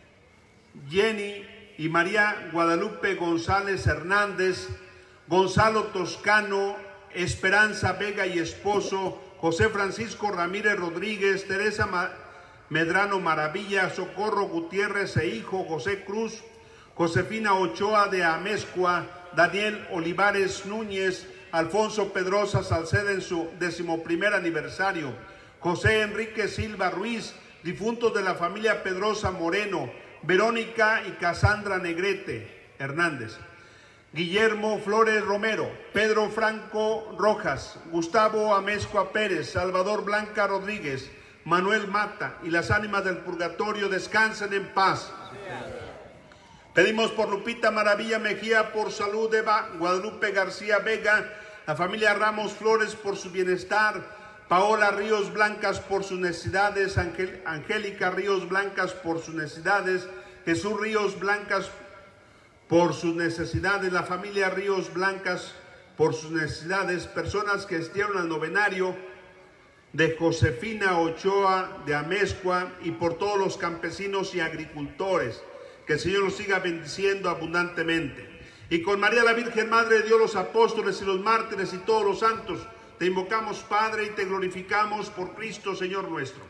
Jenny y María Guadalupe González Hernández, Gonzalo Toscano, Esperanza Vega y esposo, José Francisco Ramírez Rodríguez, Teresa Ma Medrano Maravilla, Socorro Gutiérrez e hijo, José Cruz, Josefina Ochoa de Amezcua, Daniel Olivares Núñez, Alfonso Pedrosa Salceda en su decimoprimer aniversario, José Enrique Silva Ruiz, difuntos de la familia Pedrosa Moreno, Verónica y Casandra Negrete Hernández, Guillermo Flores Romero, Pedro Franco Rojas, Gustavo Amezcua Pérez, Salvador Blanca Rodríguez, Manuel Mata y las ánimas del purgatorio descansen en paz. Pedimos por Lupita Maravilla Mejía por salud, Eva Guadalupe García Vega, la familia Ramos Flores por su bienestar, Paola Ríos Blancas por sus necesidades, Angel, Angélica Ríos Blancas por sus necesidades, Jesús Ríos Blancas por sus necesidades, la familia Ríos Blancas por sus necesidades, personas que estuvieron al novenario de Josefina Ochoa de Amezcua y por todos los campesinos y agricultores. Que el Señor los siga bendiciendo abundantemente. Y con María la Virgen, Madre de Dios, los apóstoles y los mártires y todos los santos, te invocamos, Padre, y te glorificamos por Cristo, Señor nuestro.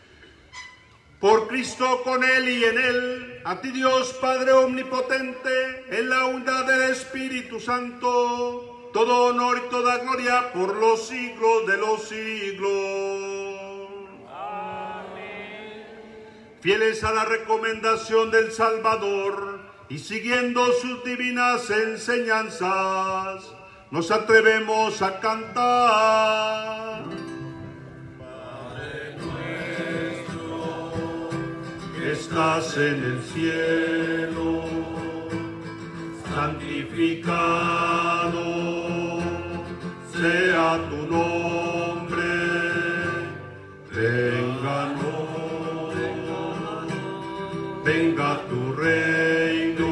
Por Cristo, con Él y en Él, a ti Dios, Padre omnipotente, en la unidad del Espíritu Santo, todo honor y toda gloria por los siglos de los siglos. Fieles a la recomendación del Salvador y siguiendo sus divinas enseñanzas, nos atrevemos a cantar. Padre nuestro, que estás en el cielo, santificado sea tu nombre, venga Venga tu reino,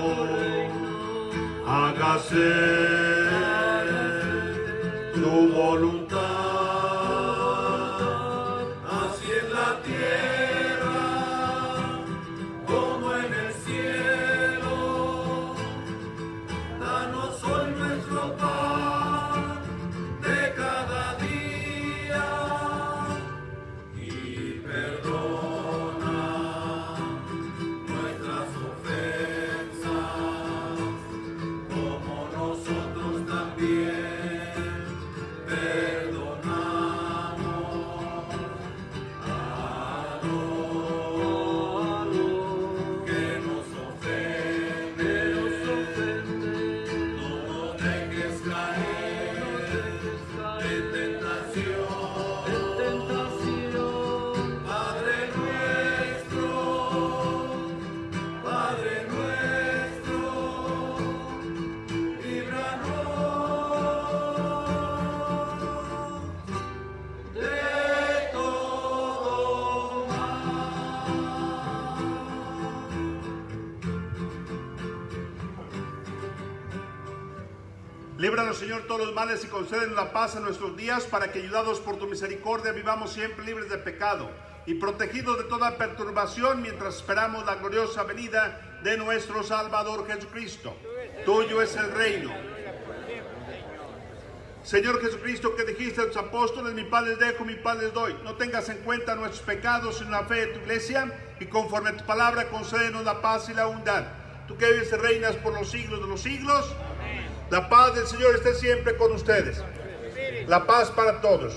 hágase tu voluntad, así en la tierra como en el cielo. Danos hoy nuestro pan de cada día y perdona Líbranos, Señor, todos los males y concédenos la paz en nuestros días, para que, ayudados por tu misericordia, vivamos siempre libres de pecado y protegidos de toda perturbación, mientras esperamos la gloriosa venida de nuestro Salvador Jesucristo. Tuyo es el reino, Señor Jesucristo, que dijiste a los apóstoles, mi paz les dejo, mi paz les doy. No tengas en cuenta nuestros pecados, sino la fe de tu iglesia, y conforme a tu palabra concédenos la paz y la unidad. Tú que vives y reinas por los siglos de los siglos, amén. La paz del Señor esté siempre con ustedes. La paz para todos.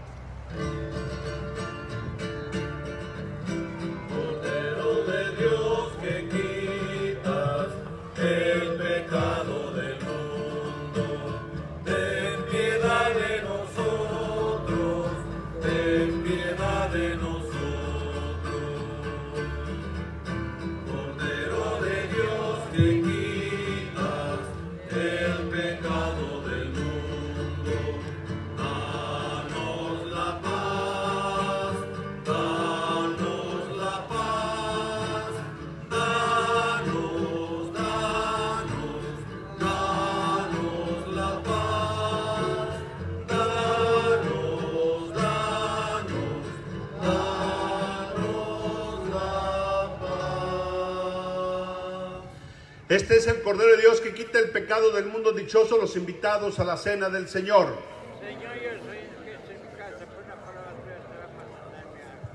Cordero de Dios, que quitas el pecado del mundo, ten piedad de nosotros, ten piedad de nosotros. Cordero de Dios, que quitas el pecado del mundo, danos la paz, danos la paz, danos, danos, danos la paz, danos, danos, danos la paz. Este es el Cordero de Dios que quita el pecado del mundo. Dichosos los invitados a la cena del Señor. Señor, yo soy el que estoy en mi casa, por una palabra tuya estará pasando en mi alma.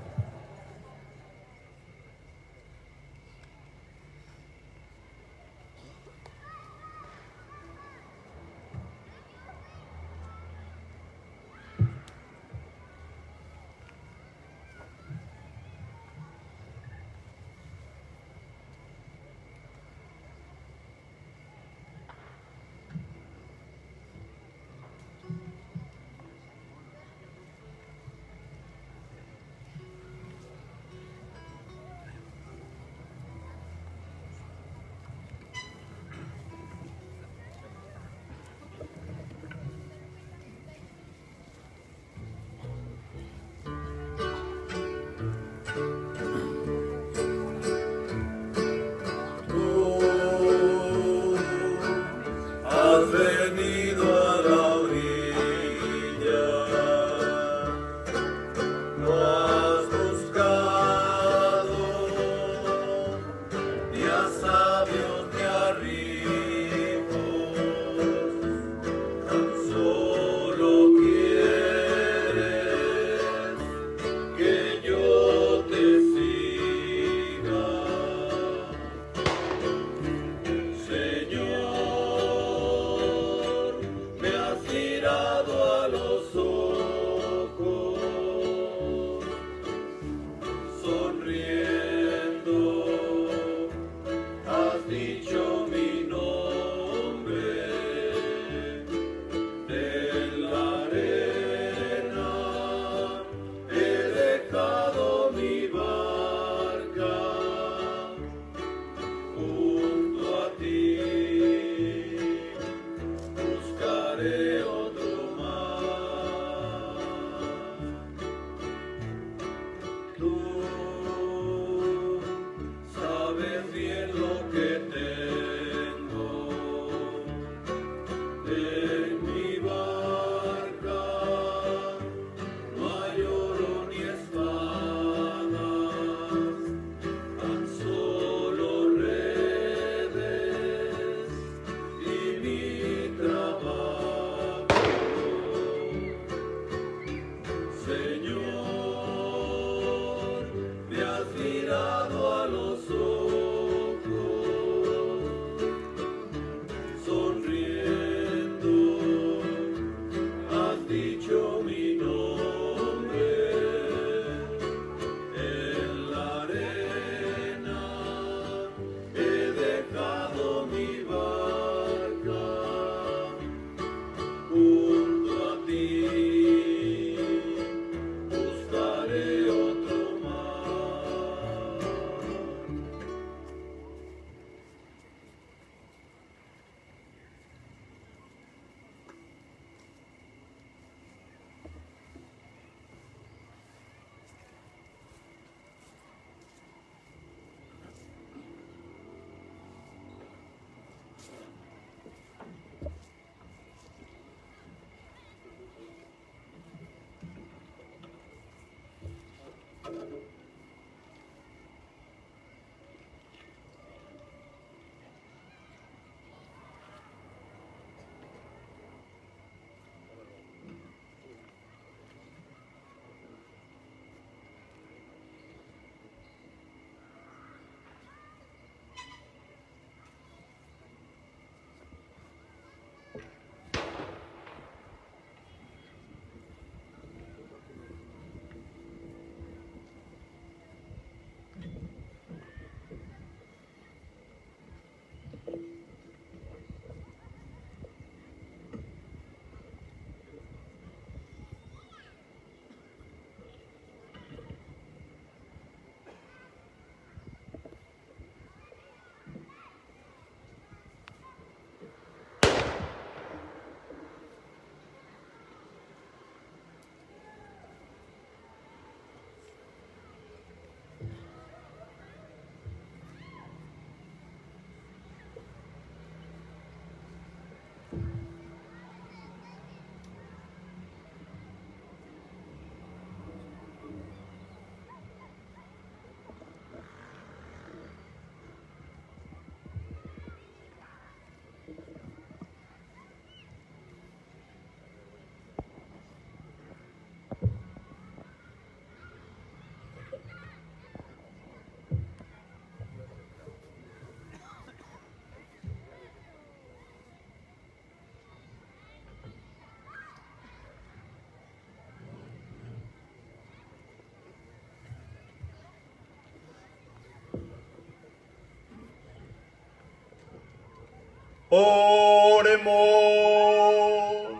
Oremos.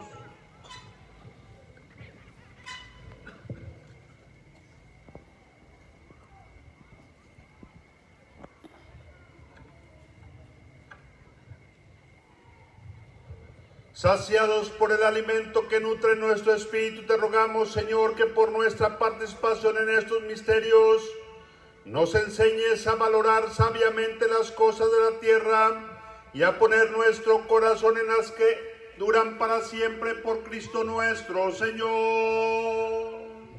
Saciados por el alimento que nutre nuestro espíritu, te rogamos, Señor, que por nuestra participación en estos misterios nos enseñes a valorar sabiamente las cosas de la tierra y a poner nuestro corazón en las que duran para siempre por Cristo nuestro Señor.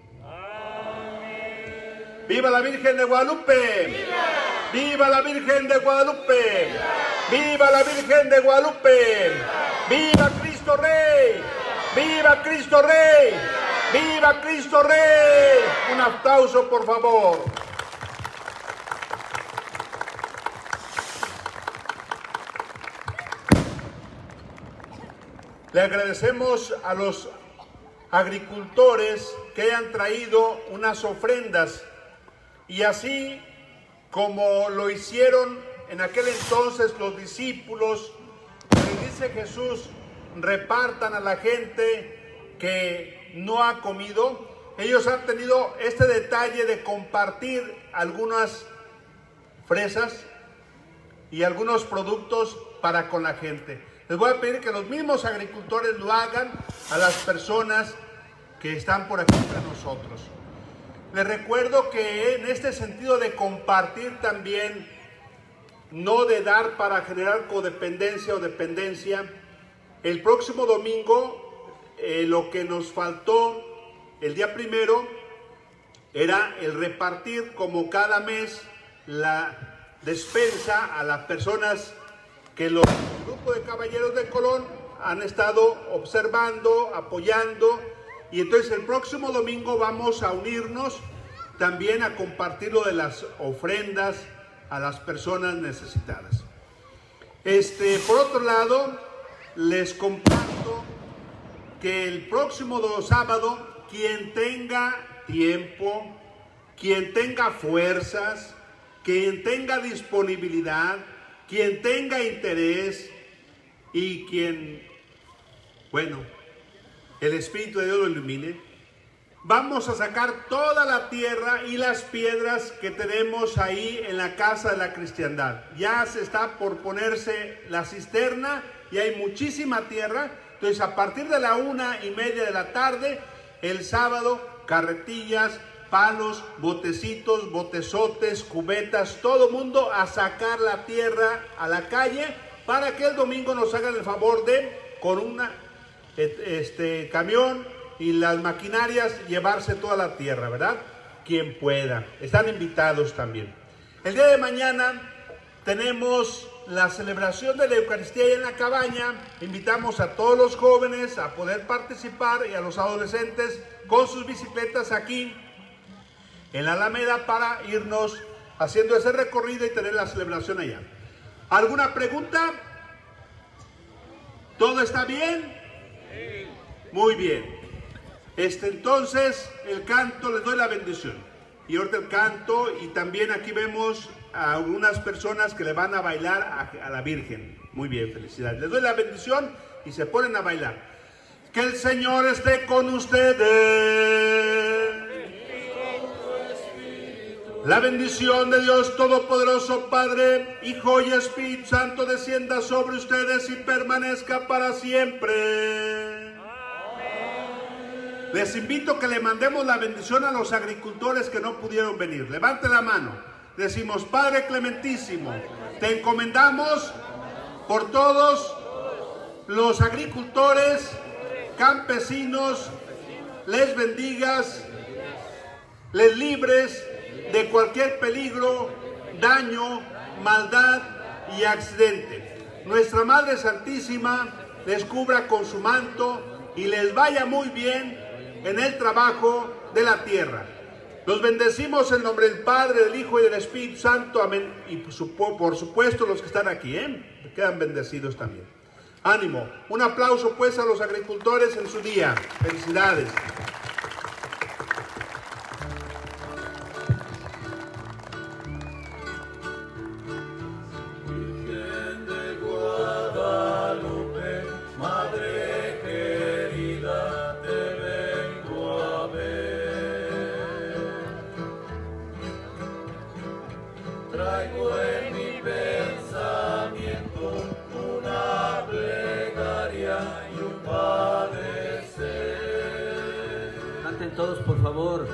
Amén. ¡Viva la Virgen de Guadalupe! ¡Viva! ¡Viva la Virgen de Guadalupe! ¡Viva, ¡Viva la Virgen de Guadalupe! ¡Viva! ¡Viva Cristo Rey! ¡Viva Cristo Rey! ¡Viva Cristo Rey! Un aplauso, por favor. Le agradecemos a los agricultores que hayan traído unas ofrendas y así como lo hicieron en aquel entonces los discípulos, que dice Jesús, repartan a la gente que no ha comido. Ellos han tenido este detalle de compartir algunas fresas y algunos productos para con la gente. Les voy a pedir que los mismos agricultores lo hagan a las personas que están por aquí entre nosotros. Les recuerdo que en este sentido de compartir también, no de dar para generar codependencia o dependencia, el próximo domingo eh, lo que nos faltó el día primero era el repartir como cada mes la despensa a las personas que los grupos de caballeros de Colón han estado observando, apoyando, y entonces el próximo domingo vamos a unirnos también a compartir lo de las ofrendas a las personas necesitadas. Este, por otro lado, les comparto que el próximo sábado, quien tenga tiempo, quien tenga fuerzas, quien tenga disponibilidad, quien tenga interés y quien, bueno, el Espíritu de Dios lo ilumine, vamos a sacar toda la tierra y las piedras que tenemos ahí en la casa de la cristiandad. Ya se está por ponerse la cisterna y hay muchísima tierra. Entonces, a partir de la una y media de la tarde, el sábado, carretillas, palos, botecitos, botezotes, cubetas, todo mundo a sacar la tierra a la calle para que el domingo nos hagan el favor de, con una este, camión y las maquinarias, llevarse toda la tierra, ¿verdad? Quien pueda. Están invitados también. El día de mañana tenemos la celebración de la Eucaristía en la cabaña. Invitamos a todos los jóvenes a poder participar y a los adolescentes con sus bicicletas aquí en la Alameda para irnos haciendo ese recorrido y tener la celebración allá. ¿Alguna pregunta? ¿Todo está bien? Sí. Muy bien. Este, entonces, el canto, les doy la bendición. Y ahorita el canto, y también aquí vemos a algunas personas que le van a bailar a, a la Virgen. Muy bien, felicidades. Les doy la bendición y se ponen a bailar. Que el Señor esté con ustedes. La bendición de Dios Todopoderoso, Padre, Hijo y Espíritu Santo, descienda sobre ustedes y permanezca para siempre. Amén. Les invito a que le mandemos la bendición a los agricultores que no pudieron venir. Levante la mano. Decimos: Padre clementísimo, te encomendamos por todos los agricultores, campesinos, les bendigas, les libres de cualquier peligro, daño, maldad y accidente. Nuestra Madre Santísima les cubra con su manto y les vaya muy bien en el trabajo de la tierra. Los bendecimos en nombre del Padre, del Hijo y del Espíritu Santo. Amén. Y por supuesto los que están aquí, ¿eh? Quedan bendecidos también. Ánimo. Un aplauso pues a los agricultores en su día. Felicidades. Virgen de Guadalupe. en mi pensamiento una plegaria y un padecer. Canten todos, por favor.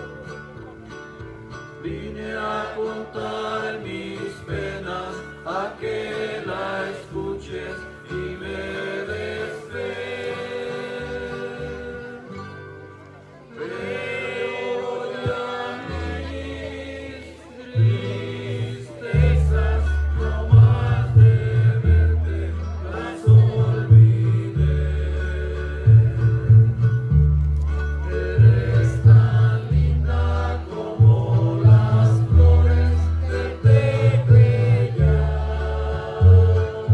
Vine a contar mis penas, a que la escuches y me des fe. Pero ya mis tristezas, no más de verte, las olvidé. Eres tan linda como las flores del Tepeyac.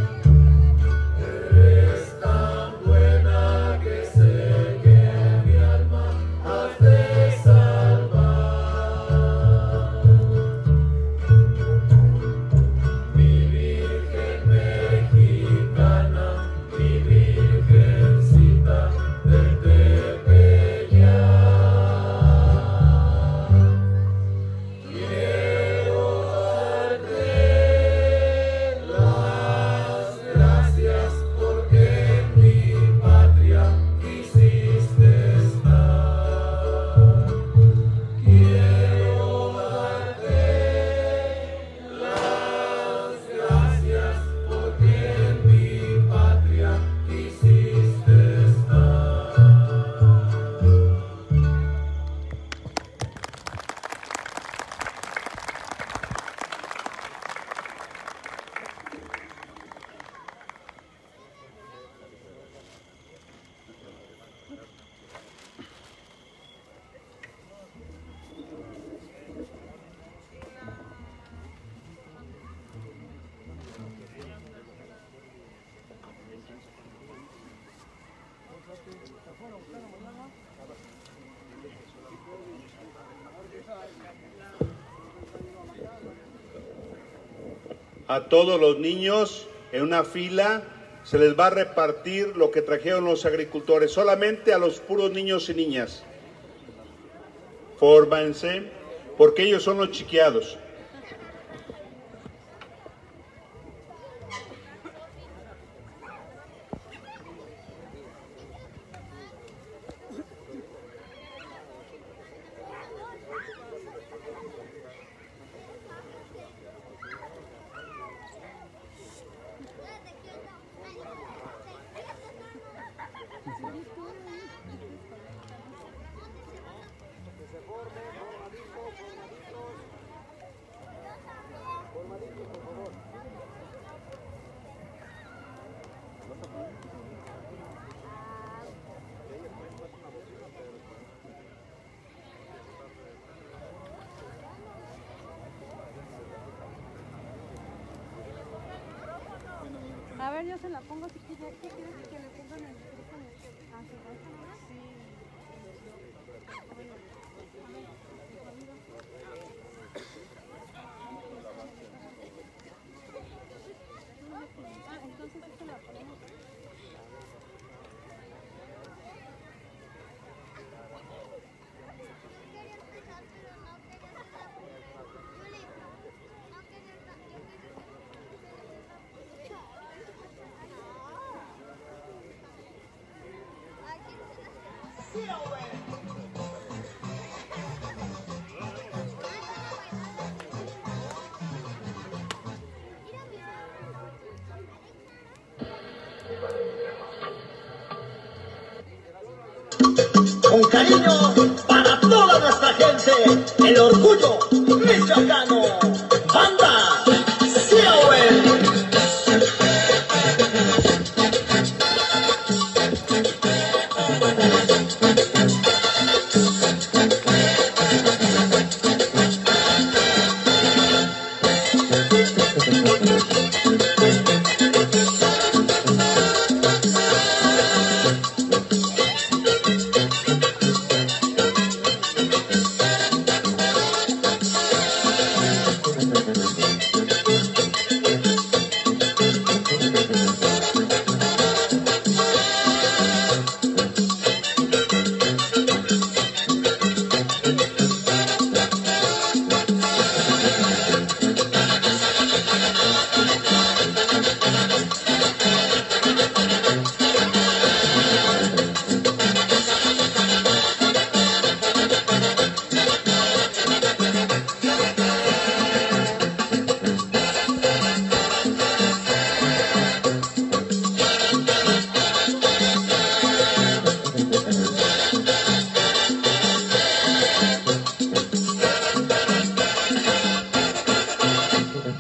Eres tan buena que sé que mi alma has de salvar. Mi Virgen mexicana, mi Virgencita del Tepeyac. Quiero darte las gracias porque en mi patria quisiste estar. Quiero darte las gracias porque en mi patria quisiste estar. A todos los niños en una fila se les va a repartir lo que trajeron los agricultores, solamente a los puros niños y niñas. Fórmense, porque ellos son los chiqueados. A ver, yo se la pongo si quieres. ¿Qué quieres que le pongan el micrófono? ¿Ah, se va a poner? Sí. Ah, entonces esto la ponemos. Con cariño para toda nuestra gente, el orgullo michoacano, banda Sioel.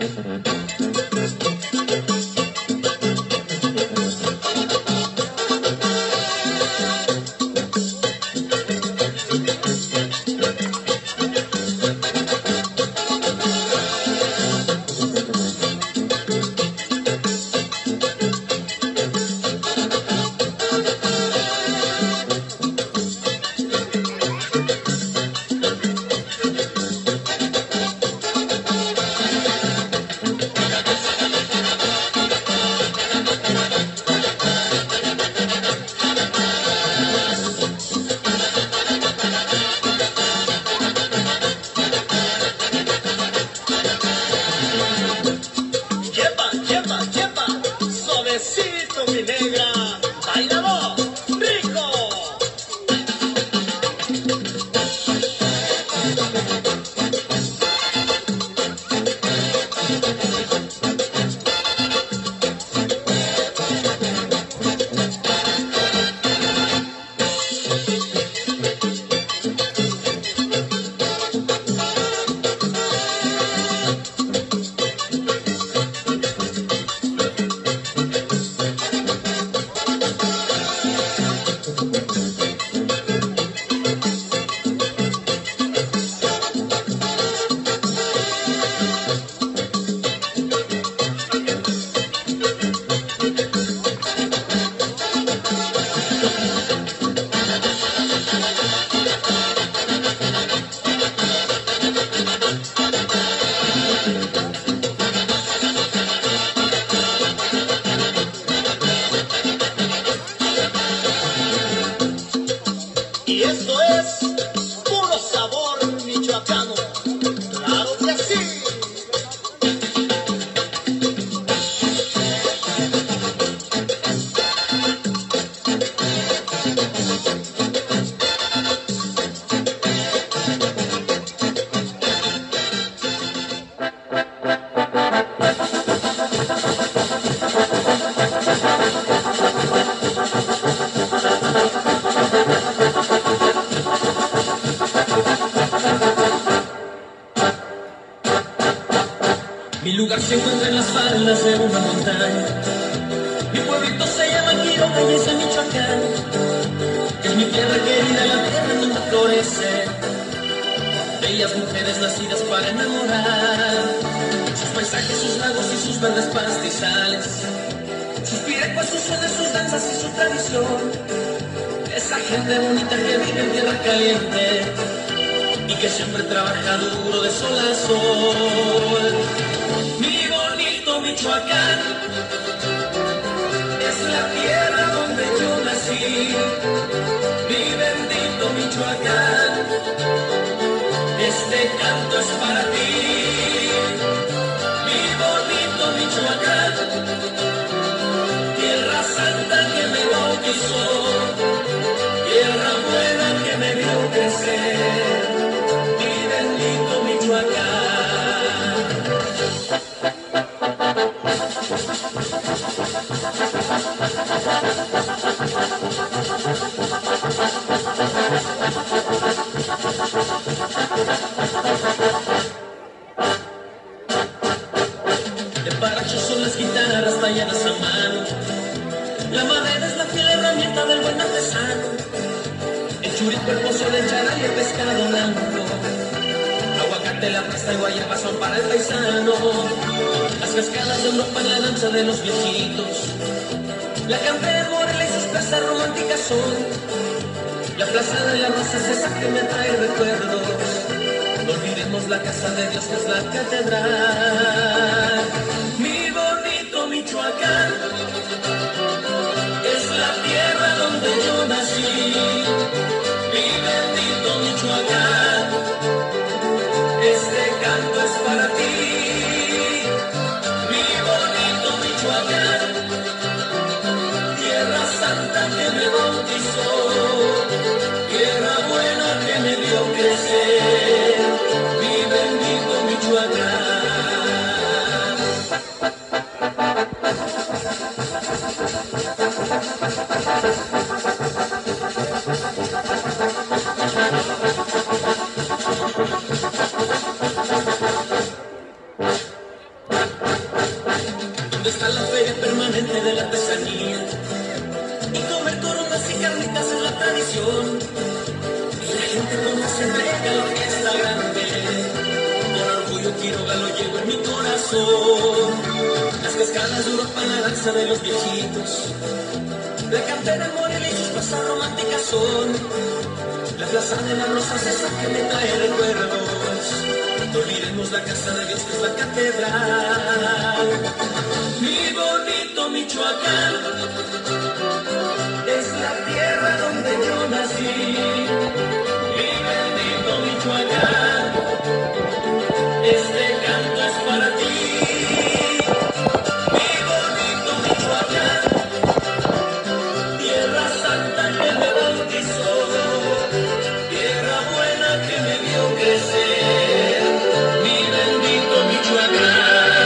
Mi lugar se encuentra en las faldas de una montaña. Mi pueblito se llama Quiroga y es en Michoacán. Es mi tierra querida, la tierra en donde florece bellas mujeres nacidas para enamorar. Sus paisajes, sus lagos y sus verdes pastizales, sus pirecuas, sus sones, sus danzas y su tradición. Esa gente bonita que vive en tierra caliente y que siempre trabaja duro de sol a sol. Mi bonito Michoacán es la tierra donde yo nací. Mi bendito Michoacán, este canto es para ti. Mi bonito Michoacán, tierra santa que me bautizó, tierra buena que me vio crecer. Mi bendito Michoacán. De parachos son las guitarras talladas a mano. La madera es la fiel herramienta del buen artesano. El churico, el pozole, el charal y el pescado blanco. Aguacate, la pasta y guayaba son para el paisano. Las cascadas de Europa en la danza de los viejitos. La cantera de Morelia y sus plazas románticas son. La plaza de las rosas es esa que me trae recuerdos. No olvidemos la casa de Dios que es la catedral. Mi bonito Michoacán es la tierra donde yo nací. Mi bendito Michoacán, este canto es para ti. Mi bonito Michoacán, tierra santa que me bautizó, tierra buena que me vio crecer. Mi bendito Michoacán. donde está la feria permanente de la artesanía. Y comer coronas y carnitas es la tradición. Y la gente toda se entrega a la fiesta grande. Con orgullo Quiroga lo llevo en mi corazón. Las cascadas de Europa, la danza de los viejitos. La cantera Morelia y sus plazas románticas son. La plaza de las rosas, esa que me trae recuerdos. No olvidemos la casa de Dios que es la catedral. Mi bonito Michoacán es la tierra donde yo nací. Mi bendito Michoacán, este canto es para ti. Mi bonito Michoacán, tierra santa que me bautizó, tierra buena que me vio crecer. Mi bendito Michoacán.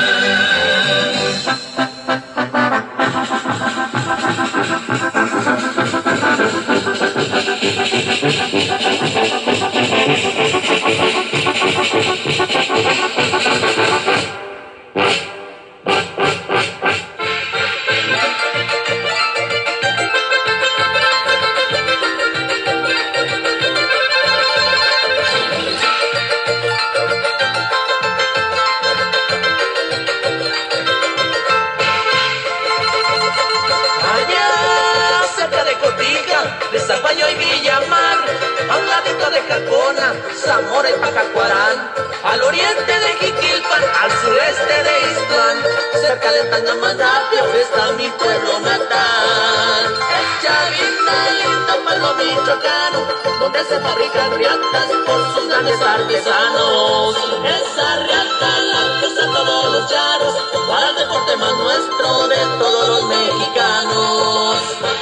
Zaguayo y Villamar, a un ladito de Jacona, Zamora y Pacacuarán, al oriente de Jiquilpan, al sureste de Ixtlán, cerca de Tangamandapio está mi pueblo natal. Es Chavina, lindo pueblo michoacano, donde se fabrican riatas por sus grandes artesanos. Esa riata la que usan todos los charros, para el deporte más nuestro de todos los mexicanos.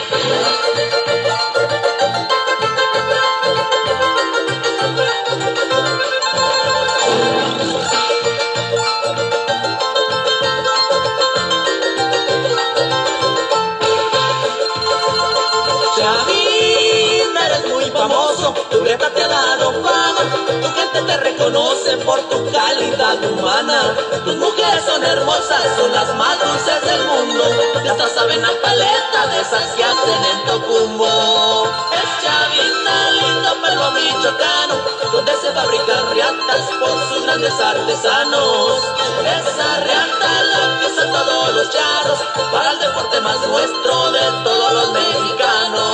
Chavina, eres muy famoso, tu riata te ha dado fama, tu gente te reconoce por tu calidad humana. Tus mujeres son hermosas, son las más dulces del mundo, de estas saben a paleta, de esas que hacen en Tocumbo. Es Chavina, lindo pueblo michoacano, donde se fabrican riatas por sus grandes artesanos. Esa riata la que usan todos los charros, para el deporte más nuestro de todos los mexicanos.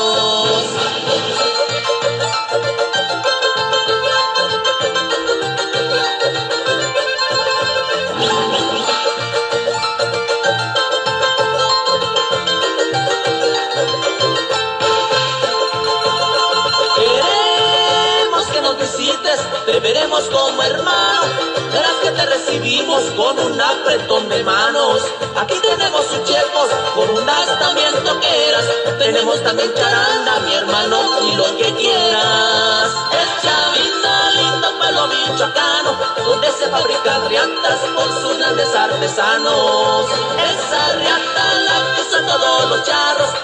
Queremos que nos visites, te veremos como hermano, verás que te recibimos con un apretón de manos. Aquí tenemos uchepos, con unas también toqueras, tenemos también charanda, mi hermano, y lo que quieras. Es Chavina, lindo pueblo michoacano, donde se fabrican riatas por sus grandes artesanos. Esa riata la que usan todos los charros,